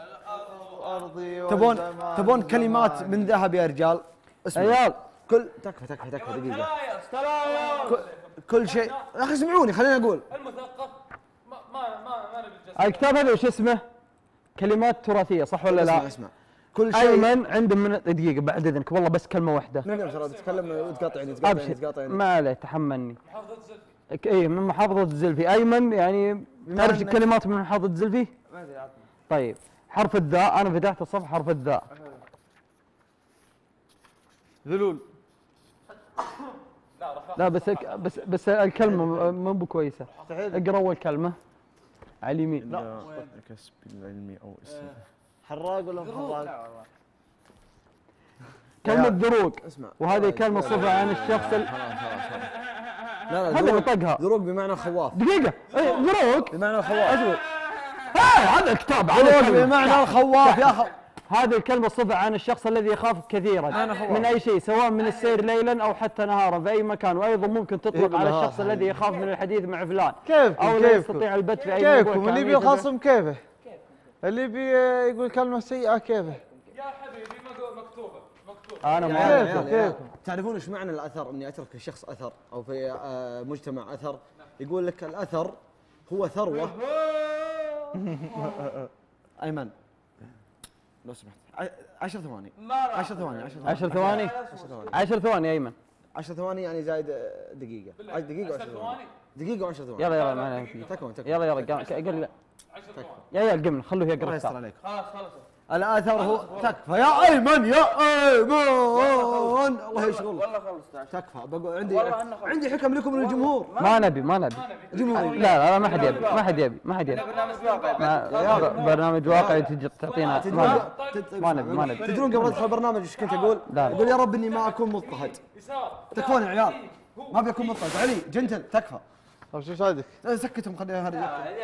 Speaker 15: تبون تبون كلمات من ذهب يا رجال. اسمع
Speaker 2: عيال
Speaker 15: كل تكفى تكفى تكفى دقيقة. كل, كل شيء يا اخي اسمعوني خليني اقول.
Speaker 14: المثقف ما ما ما ما نبي.
Speaker 2: الكتاب هذا وش اسمه؟ كلمات تراثية صح ولا لا؟
Speaker 15: اسمع اسمع كل شيء.
Speaker 2: ايمن عنده من دقيقة بعد اذنك والله بس كلمة واحدة.
Speaker 15: نعم ترى تتكلم وتقاطعني تقاطعني تقاطعني.
Speaker 2: ما عليه تحملني. محافظة الزلفي. اي من محافظة الزلفي. ايمن يعني تعرف كلمات من محافظة الزلفي؟
Speaker 15: ما ادري عطني.
Speaker 2: طيب حرف الداء انا فتحت الصفحة حرف الداء.
Speaker 5: ذلول.
Speaker 2: لا بس بس بس الكلمة مو بكويسة. اقرا اول كلمة على اليمين.
Speaker 5: لا كسب العلمي او اسم. حراق ولا حراق؟
Speaker 2: كلمة ذروق.
Speaker 15: اسمع
Speaker 2: وهذه كلمة صفة عن الشخص ال...
Speaker 15: لا لا
Speaker 2: هذا بطقها.
Speaker 15: ذروق بمعنى خواف.
Speaker 2: دقيقة اي ذروق
Speaker 15: بمعنى الخواف.
Speaker 2: هذا الكتاب
Speaker 15: ذروق بمعنى الخواف يا اخي.
Speaker 2: هذه الكلمة صفة عن الشخص الذي يخاف كثيرا من أي شيء سواء من السير ليلا أو حتى نهارا في أي مكان. وأيضا ممكن تطلق على الشخص الذي يخاف من الحديث مع فلان
Speaker 5: كيفكم
Speaker 2: أو لا يستطيع البت في أي موضوع.
Speaker 5: كيفكم اللي بيخاصم كيفه اللي بيقول كلمة سيئة كيفه.
Speaker 14: يا حبيبي مكتوبة مكتوبة.
Speaker 2: أنا ما
Speaker 15: كيفكم تعرفون ايش معنى الأثر؟ إني أترك الشخص أثر أو في مجتمع أثر. يقول لك الأثر هو ثروة. أيمن لو سمحت عشر ثواني. عشر ثواني
Speaker 2: عشر ثواني عشر ثواني أيمن.
Speaker 15: عشر ثواني يعني زايد دقيقة. دقيقة وعشر ثواني. دقيقة وعشر ثواني.
Speaker 2: يلا يلا ما
Speaker 15: تكفون تكفون.
Speaker 2: يلا يلا قل يا يا قمنا خلوه يقرا.
Speaker 15: الله يستر عليكم.
Speaker 14: خلاص خلاص.
Speaker 15: الأثر هو تكفى يا أيمن يا أيمن الله يشغلك. والله خلص تكفى بقول عندي عندي حكم لكم من الجمهور.
Speaker 2: ما نبي ما نبي.
Speaker 15: جمهور
Speaker 2: لا لا ما حد يبي ما حد يبي ما حد يبي. برنامج واقعي تجي تعطينا ما نبي ما نبي.
Speaker 15: تدرون قبل ادخل البرنامج ايش كنت اقول؟ اقول يا رب اني ما اكون مضطهد. تكفون يا عيال ما بيكون مضطهد. علي جنتل تكفى.
Speaker 5: طيب شو صادق؟
Speaker 15: سكتهم خليها هذه.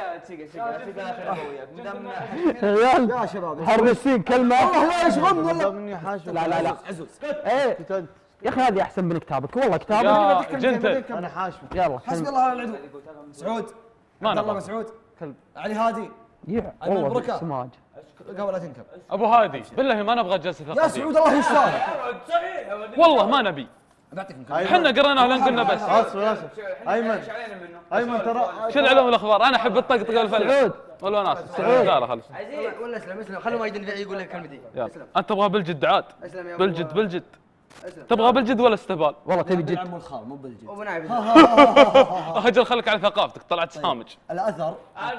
Speaker 2: عيال
Speaker 15: يا شباب
Speaker 2: حرسين كلمة.
Speaker 15: الله يشغلني والله.
Speaker 2: لا لا لا ايه يا اخي هذه احسن من كتابك والله كتابك.
Speaker 14: يا جنتل
Speaker 5: انا حاشمك.
Speaker 2: يلا
Speaker 15: حسبي الله ونعم الوكيل. سعود عبد الله مسعود علي هادي
Speaker 2: والله سماج
Speaker 15: قبل لا تنكب.
Speaker 14: ابو هادي بالله ما نبغى جلسه ثقافيه.
Speaker 15: يا سعود الله يستاهل.
Speaker 14: والله ما نبي. احنا قريناه لان قلنا بس.
Speaker 5: اصبر اصبر ايمن ايمن ترى
Speaker 14: شو العلوم والاخبار؟ انا احب الطقطقه والفلع والوناس. سعود لا خلص
Speaker 13: ولا اسلم اسلم خلوا ما يدري يقول لك كلمتين.
Speaker 14: انت تبغى بالجد عاد. بالجد بالجد تبغى بالجد ولا استهبال؟
Speaker 2: والله تبي جد.
Speaker 15: عمو الخال مو بالجد.
Speaker 13: ابو نايف
Speaker 14: اجل خليك على ثقافتك طلعت سامج.
Speaker 15: الاثر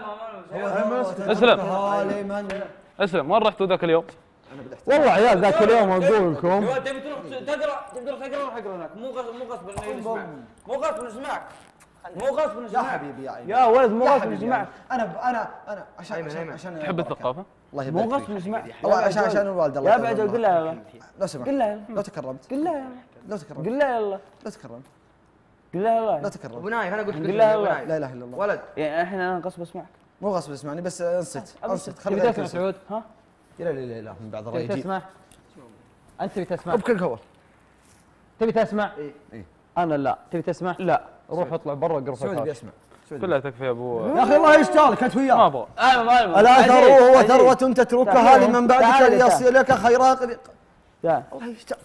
Speaker 14: اسلم اسلم وين رحتوا ذاك اليوم؟
Speaker 2: والله عيال ذاك اليوم اقول لكم
Speaker 4: تبي تروح تقرا تقدر تقرا روح اقرا هناك مو غصب مو غصب انه يسمعك مو غصب نسمعك مو غصب
Speaker 15: يا
Speaker 4: نسمعك
Speaker 15: حبيبي يا ايمن
Speaker 2: يا ولد مو
Speaker 15: يا
Speaker 2: غصب
Speaker 15: حبيبي
Speaker 2: نسمعك.
Speaker 15: انا ب- انا انا عشان عشان عشان
Speaker 14: تحب الثقافه؟
Speaker 15: الله
Speaker 2: مو
Speaker 15: يبارك
Speaker 2: غصب نسمعك.
Speaker 15: الله عشان عشان الوالده الله
Speaker 2: يا
Speaker 15: يطول
Speaker 2: بعد
Speaker 15: عمرها.
Speaker 2: قل له يلا
Speaker 15: لو سمحت
Speaker 2: قل له يلا
Speaker 15: لو تكرمت
Speaker 2: قل له يلا
Speaker 15: لو تكرمت
Speaker 2: قل له يلا
Speaker 15: لو تكرمت
Speaker 2: قل له يلا
Speaker 15: لو تكرمت
Speaker 13: ابو نايف انا قلت
Speaker 2: قل له يلا
Speaker 15: لا اله الا الله
Speaker 13: ولد
Speaker 2: يعني الحين انا غصب اسمعك.
Speaker 15: مو غصب اسمعني بس انصت انصت خلي
Speaker 9: تبي تسمع سعود؟ ها؟
Speaker 15: لا لا لا لا من بعد الراي
Speaker 9: تبي تسمع؟ انت تبي تسمع؟
Speaker 15: بكل قوه.
Speaker 9: تبي تسمع؟
Speaker 15: اي اي
Speaker 9: انا لا، تبي تسمع؟ لا، روح اطلع برا اقرا
Speaker 15: سعود بيسمع.
Speaker 14: كلها تكفي يا ابو.
Speaker 15: يا اخي الله يشتغلك انت وياه.
Speaker 14: ما ابغى.
Speaker 9: انا ما ابغى.
Speaker 15: الاثر هو ثروة تتركها لمن بعدك ليصلك خيرات.
Speaker 9: تعال.
Speaker 15: الله يشتغلك.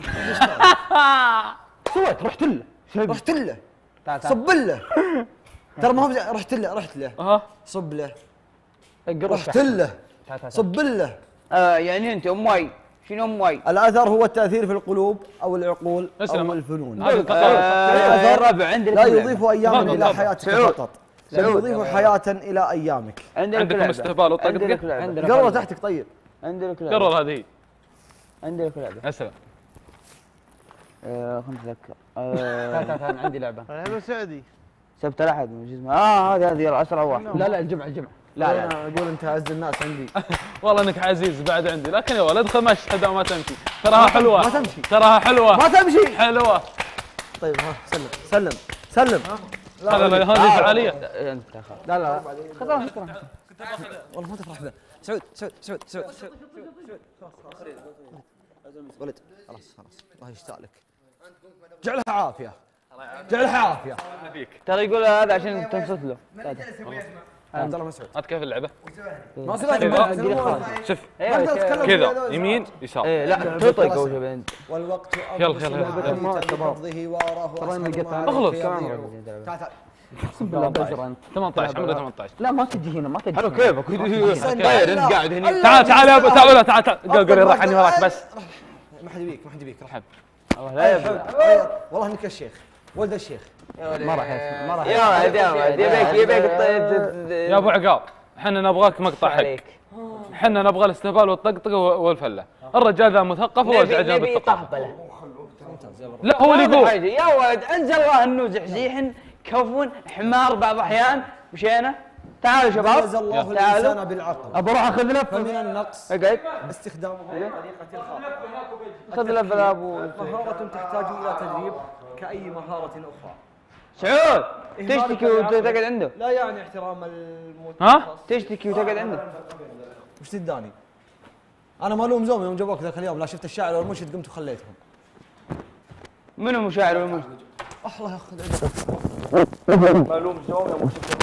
Speaker 9: سويت رحت له.
Speaker 15: رحت له.
Speaker 9: تعال تعال.
Speaker 15: صب له. ترى ما هو رحت له رحت له.
Speaker 14: ها
Speaker 15: صب له.
Speaker 9: اقرا.
Speaker 15: رحت له. صب له.
Speaker 2: آه يعني انت امي شنو امي؟
Speaker 15: الاثر هو التاثير في القلوب او العقول
Speaker 14: اسلم.
Speaker 15: او الفنون.
Speaker 2: آه الربع عندك
Speaker 15: لا يضيف اياما الى حياتك
Speaker 2: سعود.
Speaker 15: فقط. لا يضيف حياة الى ايامك.
Speaker 14: عندكم استهبال وطقطقه.
Speaker 15: قرر تحتك طيب.
Speaker 2: عندك لعبه.
Speaker 14: قرر هذه.
Speaker 2: عندك لعبه.
Speaker 14: اسلم.
Speaker 2: آه خلنا نتذكر.
Speaker 9: تعال تعال تعال عندي لعبه.
Speaker 12: لعبه سعودي.
Speaker 2: سبت الاحد شو اسمه؟ اه هذه هذه يلا اسرع واحد.
Speaker 9: لا لا الجمعه الجمعه.
Speaker 15: لا لا انا اقول انت اعز الناس عندي.
Speaker 14: والله انك عزيز بعد عندي، لكن يا ولد ادخل مشي هذا ما تمشي، تراها حلوه.
Speaker 15: ما تمشي.
Speaker 14: تراها حلوه.
Speaker 15: ما تمشي.
Speaker 14: حلوه.
Speaker 15: طيب ها سلم سلم سلم.
Speaker 14: لا لا هذه فعاليه.
Speaker 2: انت
Speaker 15: لا لا
Speaker 2: خلاص خلاص.
Speaker 15: والله ما تفرح به. سعود سعود سعود سعود سعود ولد خلاص خلاص الله يشتاق لك. جعلها عافيه جعلها عافيه.
Speaker 2: ترى يقول هذا عشان تنصت له.
Speaker 15: عبد الله مسعود
Speaker 14: انت كيف اللعبه؟
Speaker 15: ما سمعت
Speaker 14: شوف
Speaker 15: ما تتكلم
Speaker 14: كذا يمين يسار.
Speaker 2: ايه لا تطق اول شيء بعدين.
Speaker 15: والوقت
Speaker 14: يلا يلا
Speaker 15: يلا لفظه واراه
Speaker 14: اخلص.
Speaker 15: تعال تعال
Speaker 9: اقسم بالله بجر انت.
Speaker 14: ثمانية عشر عمره ثمانية عشر.
Speaker 9: لا ما تجي هنا ما تجي.
Speaker 2: حلو كيفك طير انت قاعد هنا.
Speaker 14: تعال تعال يا ابو تعال تعال تعال قل قل راح عني وراك بس.
Speaker 15: ما حد يبيك ما حد يبيك رحب.
Speaker 2: لا يا
Speaker 15: والله انك الشيخ ولد الشيخ.
Speaker 9: ما راح ما راح.
Speaker 2: يا ولد يا ولد يبيك يبيك
Speaker 14: يا ابو عقاب احنا نبغاك مقطع حق. احنا نبغى الاستهبال والطقطقه والفله. الرجال ذا مثقف وازعجنا بالثقافه. لا هو اللي يقول.
Speaker 2: يا ولد انزل الله انه زحزيح كفو حمار بعض الاحيان مشينا. تعالوا شباب
Speaker 15: ميز الله الانسان بالعقل.
Speaker 2: ابى اروح اخذ لف.
Speaker 15: فمن النقص
Speaker 2: اقعد
Speaker 15: استخدامه بطريقه الخاطئه.
Speaker 2: خذ لف يا ابو.
Speaker 15: مهارة تحتاج الى تدريب كأي مهارة اخرى.
Speaker 2: سعود تشتكي وتقعد عنده.
Speaker 15: لا يعني احترام المتخصص.
Speaker 14: ها؟
Speaker 2: تشتكي وتقعد عنده.
Speaker 15: وش تداني؟ انا ما الوم زوم يوم جابوك ذاك اليوم لا شفت الشاعر والمنشد قمت وخليتهم.
Speaker 2: منو المشاعر والمنشد؟
Speaker 15: الله ياخذ
Speaker 2: معلوم زوم يا منشد.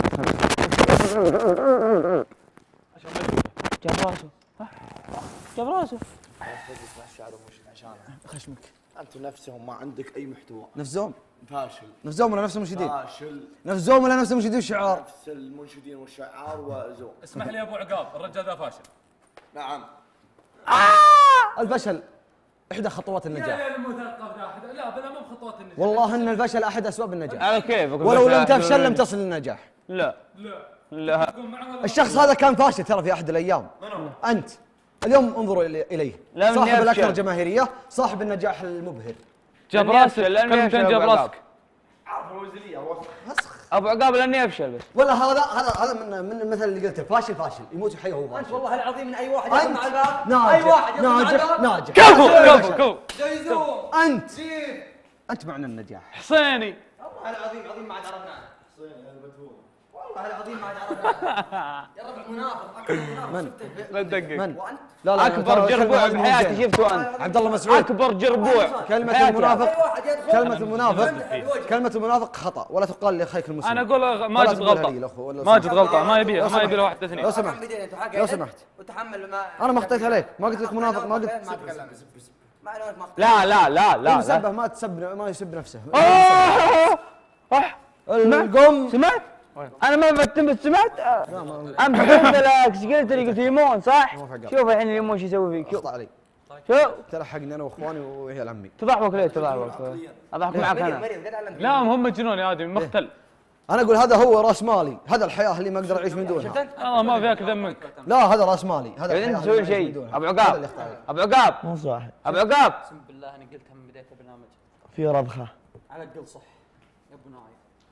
Speaker 2: جاب راسه جاب راسه.
Speaker 15: خشمك.
Speaker 11: انتم نفسهم ما عندك اي محتوى.
Speaker 15: نفس زوم؟
Speaker 11: فاشل.
Speaker 15: نفس زوم ولا نفس المنشدين؟
Speaker 11: فاشل.
Speaker 15: نفس زوم ولا نفس المنشدين والشعار؟
Speaker 11: نفس المنشدين والشعار وزوم.
Speaker 14: اسمح لي يا ابو عقاب الرجال ذا فاشل.
Speaker 11: نعم.
Speaker 15: آه! الفشل احدى خطوات النجاح.
Speaker 14: لا المثقف ذا لا بلا مو خطوات النجاح.
Speaker 15: والله ان الفشل احد اسباب النجاح.
Speaker 2: على كيفك.
Speaker 15: ولو لم تفشل لم تصل للنجاح.
Speaker 2: لا
Speaker 14: لا
Speaker 2: لا.
Speaker 15: الشخص هذا كان فاشل ترى في احد الايام. انت اليوم انظروا اليه.
Speaker 2: لا
Speaker 15: صاحب الاكثر جماهيريه، صاحب النجاح المبهر.
Speaker 14: جاب راسك كلمتين جاب راسك.
Speaker 11: عارف الوزنيه
Speaker 15: مسخ.
Speaker 2: ابو عقاب لاني افشل بس.
Speaker 15: ولا هذا هذا هذا من من المثل اللي قلته فاشل فاشل يموت يحيى وهو فاشل.
Speaker 13: والله العظيم من اي واحد
Speaker 15: يطلع على الباب اي واحد ناجح ناجح.
Speaker 14: كفو كفو كفو.
Speaker 13: جيزوم
Speaker 15: انت انت معنى النجاح.
Speaker 14: حسيني.
Speaker 13: والله العظيم العظيم ما عاد عرفناه. حسين البتول. والله العظيم ما عاد عرفناه. يا ربع منافق اكبر منافق.
Speaker 15: من؟
Speaker 14: لا تدقق.
Speaker 15: من؟
Speaker 13: وانت؟
Speaker 15: لا لا
Speaker 2: اكبر جربوع بحياتي شفته انت.
Speaker 15: عبد الله مسعود.
Speaker 2: اكبر جربوع.
Speaker 15: كلمة المنافق كلمة المنافق كلمة المنافق خطأ ولا تقال لاخيك المسلم.
Speaker 14: انا اقول ماجد غلطة. ماجد غلطة ما يبي ما يبي له واحد اثنين.
Speaker 15: لو سمحت لو سمحت
Speaker 13: وتحمل ما
Speaker 15: انا ما خطيت عليك ما قلت لك منافق ما قلت
Speaker 2: لا لا لا لا
Speaker 15: يسبه ما تسب ما يسب نفسه.
Speaker 2: القم سمعت؟ انا ما بتمت سمعت؟ امس قلت لك ايش قلت لي؟ قلت ليمون صح؟ شوف الحين الليمون شو يسوي فيك؟
Speaker 15: اخطا علي.
Speaker 2: شوف
Speaker 15: تلحقني انا واخواني وعيال عمي.
Speaker 2: تضحك ليه تضحك؟ اضحك معك انا.
Speaker 14: لا هم مجنون يا ادمي مختل.
Speaker 15: انا اقول هذا هو راس مالي، هذا الحياه اللي ما اقدر اعيش من دونها.
Speaker 14: اه ما فيها كذا منك.
Speaker 15: لا هذا راس مالي، هذا
Speaker 2: الحياه انت تسوي شيء. ابو عقاب ابو عقاب
Speaker 12: مو صح.
Speaker 2: ابو عقاب
Speaker 3: اقسم بالله انا قلتها من بدايه البرنامج.
Speaker 12: في رضخه.
Speaker 3: على القل صح يا ابو نايف.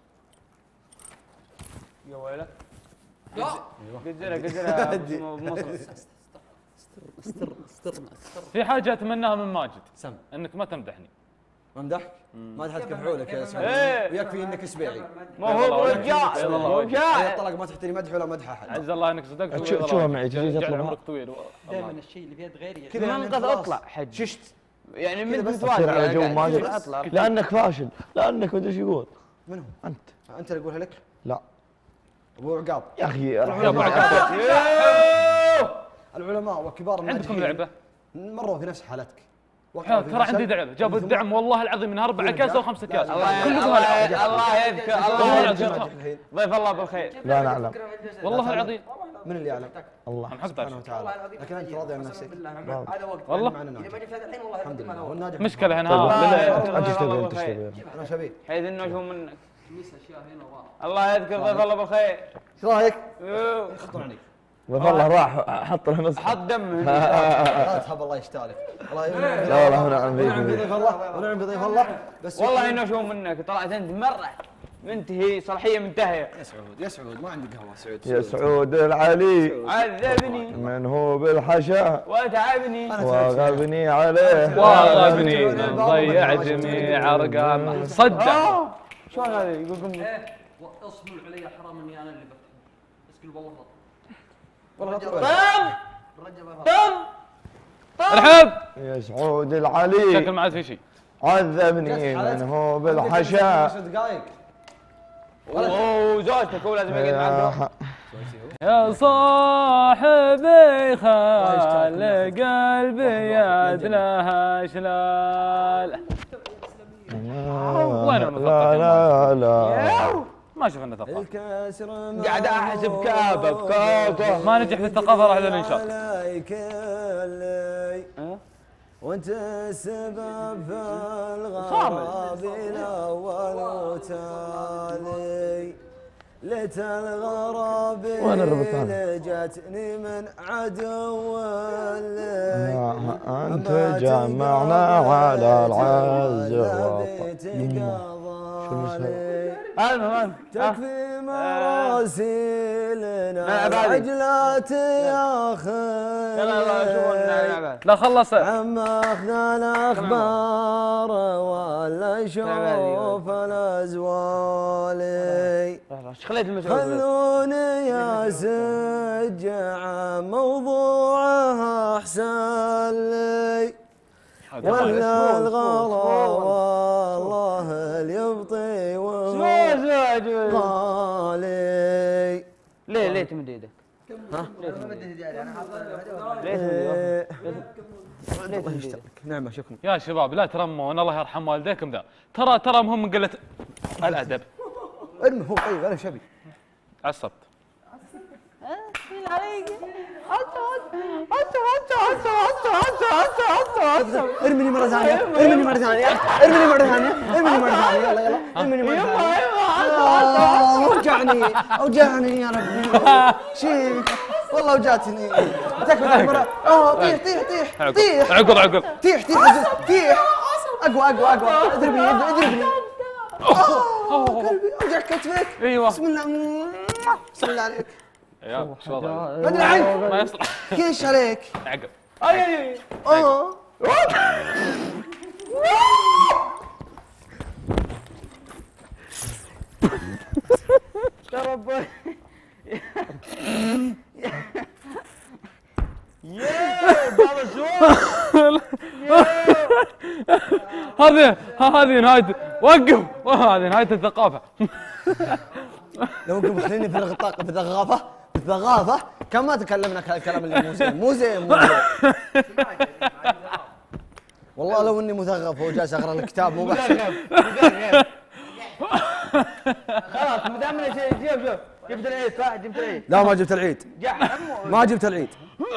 Speaker 2: يا ويلك.
Speaker 3: لا
Speaker 2: قلت لك قلت لك بمصر.
Speaker 3: استر استرنا استر.
Speaker 14: في حاجة اتمناها من ماجد.
Speaker 15: سم
Speaker 14: انك ما تمدحني.
Speaker 15: امدحك؟ ما تحد كفعولك يا سعود ويكفي انك سبيعي.
Speaker 2: ما هو رجال مو شاعر.
Speaker 15: طلق ما تحتري مدح ولا مدح احد.
Speaker 14: عز الله انك صدقت.
Speaker 11: شوفها معي تجي تطلع
Speaker 14: عمرك طويل.
Speaker 13: دائما الشيء اللي بيد غيري
Speaker 2: كذا منقذ اطلع حج
Speaker 15: ششت
Speaker 2: يعني من
Speaker 11: بس تصير على جو ما ادري لانك فاشل لانك ما ادري ايش يقول.
Speaker 15: من هو؟
Speaker 11: انت
Speaker 15: انت اللي اقولها لك؟
Speaker 11: لا
Speaker 15: ابو عقاب.
Speaker 11: يا اخي
Speaker 14: يا ابو عقاب
Speaker 15: العلماء وكبار الناجحين
Speaker 14: عندكم لعبه
Speaker 15: مروا في نفس حالتك.
Speaker 14: ترى عندي لعبه جابوا الدعم والله العظيم من اربع كاس او خمسه كاس.
Speaker 2: الله يذكر الله يذكر ضيف الله بالخير.
Speaker 11: لا نعلم
Speaker 14: والله العظيم.
Speaker 15: من اللي يعلم؟
Speaker 11: الله
Speaker 15: سبحانه وتعالى. لكن انت راضي عن نفسك؟
Speaker 14: والله
Speaker 13: اذا ما جبت هذا الحين والله
Speaker 15: الحمد لله والناجح
Speaker 14: مشكله هنا.
Speaker 11: انت ايش تبي انت ايش تبي؟
Speaker 15: انا شبيه
Speaker 2: حيث انه شو منك الله يذكر ضيف الله بالخير.
Speaker 15: ايش رايك؟ خطرني
Speaker 11: والله راح حط له نص
Speaker 2: حط دم
Speaker 15: لا تهب الله يشتالك. الله
Speaker 11: لا والله ونعم
Speaker 15: بضيف الله ونعم بضيف الله بس
Speaker 2: والله انه شو منك طلعت انت مره منتهي صلاحيه منتهيه.
Speaker 15: يا سعود يا سعود ما عندي قهوه سعود.
Speaker 11: يا سعود العلي
Speaker 2: عذبني
Speaker 11: من هو بالحشا
Speaker 2: وتعبني
Speaker 11: وغبني عليه
Speaker 14: وغبني من ضيع جميع ارقامه. صدق
Speaker 2: شلون هذا يقول قم
Speaker 13: اصبر علي حرام اني انا اللي بكتب بس قل والله غلط.
Speaker 15: والله
Speaker 2: طم طم
Speaker 14: الحب
Speaker 11: يا سعود العلي
Speaker 14: شكل ما عاد في شيء.
Speaker 11: عذبني من هو بالحشا.
Speaker 15: عشر دقائق
Speaker 2: اوه زوجتك هو لازم يقعد معك.
Speaker 14: يا صاحبي خلي قلبي يدلها شلال. وين المثقفين؟
Speaker 11: لا لا لا
Speaker 14: ما شفنا ثقافة.
Speaker 2: قاعد احسب كابه بكابه
Speaker 14: ما نجح في الثقافة راح للانشاء.
Speaker 15: وانت السبب في الغراب الاول وتالي ليت الغراب لجتني من عدو لي
Speaker 11: انت جمعنا على العز
Speaker 2: المهم
Speaker 15: تكفي مراسلنا عجلات يا اخي
Speaker 14: لا خلص
Speaker 15: عما اخذنا الاخبار ولا يشوف الازوالي خلوني يا سجع موضوعها احسن لي ولا الغلا والله اليبطي وهو غالي.
Speaker 2: ليه ليه تمد يدك؟
Speaker 15: ها؟
Speaker 2: ليه
Speaker 15: تمد يدك؟ انا
Speaker 2: ليه
Speaker 15: الله يشترك. نعم شكرا.
Speaker 14: يا شباب لا ترمون الله يرحم والديكم ذا. ترى ترى مهم من قلة الادب.
Speaker 15: ارمي هو طيب انا شبي
Speaker 14: عصبت.
Speaker 15: ارمني مرة ثانية ارمني مرة ثانية ارمني مرة ثانية ارمني مرة ثانية يلا يلا ارمني مرة ثانية. اوجعني اوجعني يا ربي شيخ والله اوجعتني. تكفى مرة اه طيح طيح طيح طيح
Speaker 14: عقل عقل
Speaker 15: طيح طيح طيح اقوى اقوى اقوى اضربني اضربني. اوه قلبي اوجع كتفك.
Speaker 14: ايوه
Speaker 15: بسم الله بسم الله عليك.
Speaker 14: يا شو وضعك؟
Speaker 15: ما ادري عنك
Speaker 14: ما يصلح.
Speaker 15: كيش عليك؟
Speaker 14: عقب.
Speaker 2: اي اي
Speaker 15: اه
Speaker 2: ترى
Speaker 14: هذه هذه نهاية وقف هذه نهاية الثقافة.
Speaker 15: لو انكم مخليني في الغطاء في الثقافة في الثقافة كان ما تكلمنا الكلام اللي مو زين مو زين مو زين. والله لو اني مثقف وجالس اقرا الكتاب مو بحسب.
Speaker 2: خلاص ما دام جيب جبت العيد صح جبت العيد.
Speaker 15: لا ما جبت العيد ما جبت العيد.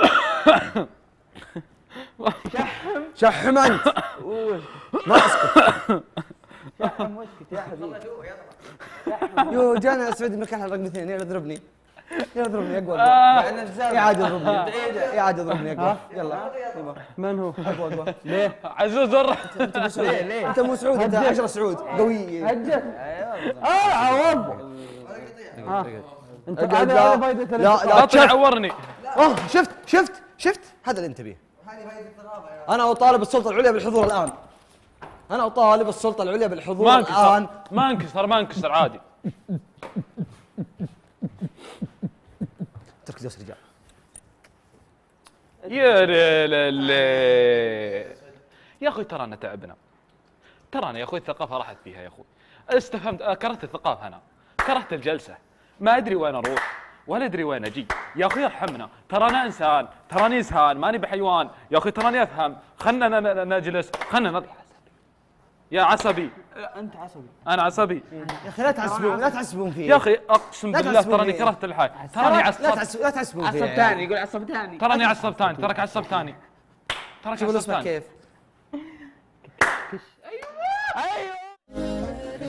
Speaker 2: شحم
Speaker 15: شحم انت ما اسكت.
Speaker 2: شحم واسكت يا حبيبي.
Speaker 15: يو جانا اسعد مكان رقم اثنين يلا اضربني يلا اضربني اقوى يا عاد اضربني يا عاد اضربني اقوى يلا.
Speaker 2: من هو؟
Speaker 15: اقوى اقوى
Speaker 14: ليه؟ عزوز ورا.
Speaker 15: انت مو سعود انت مو سعود انت عشرة سعود قوي.
Speaker 2: هجت اه عوض.
Speaker 15: انت هذا فائدة لا
Speaker 14: لا تعورني.
Speaker 15: اه شفت شفت شفت هذا اللي انت بيه. انا اطالب السلطة العليا بالحضور الان. انا اطالب السلطه العليا بالحضور
Speaker 14: ما
Speaker 15: الان.
Speaker 14: انكسر ما انكسر ما انكسر عادي.
Speaker 15: ترك دوس رجال.
Speaker 14: يا ليل يا اخوي ترانا تعبنا، ترانا يا اخوي الثقافه راحت فيها يا اخوي. استفهمت، كرهت الثقافه انا، كرهت الجلسه، ما ادري وين اروح ولا ادري وين اجي. يا اخوي ارحمنا، ترانا انسان، تراني انسان ماني بحيوان، يا اخوي تراني افهم، خلنا نجلس، خلنا نضحك. يا عصبي.
Speaker 12: انت عصبي.
Speaker 14: انا عصبي.
Speaker 15: يا اخي لا تحسبون لا تحسبون فيه.
Speaker 14: يا اخي اقسم بالله تراني كرهت الحياه، تراني عصب.
Speaker 15: لا تحسبون لا تحسبون فيه.
Speaker 12: عصب ثاني يقول عصب ثاني.
Speaker 14: تراني عصب ثاني، ترك عصب ثاني. ترك عصب ثاني.
Speaker 15: كيف؟
Speaker 12: ايوه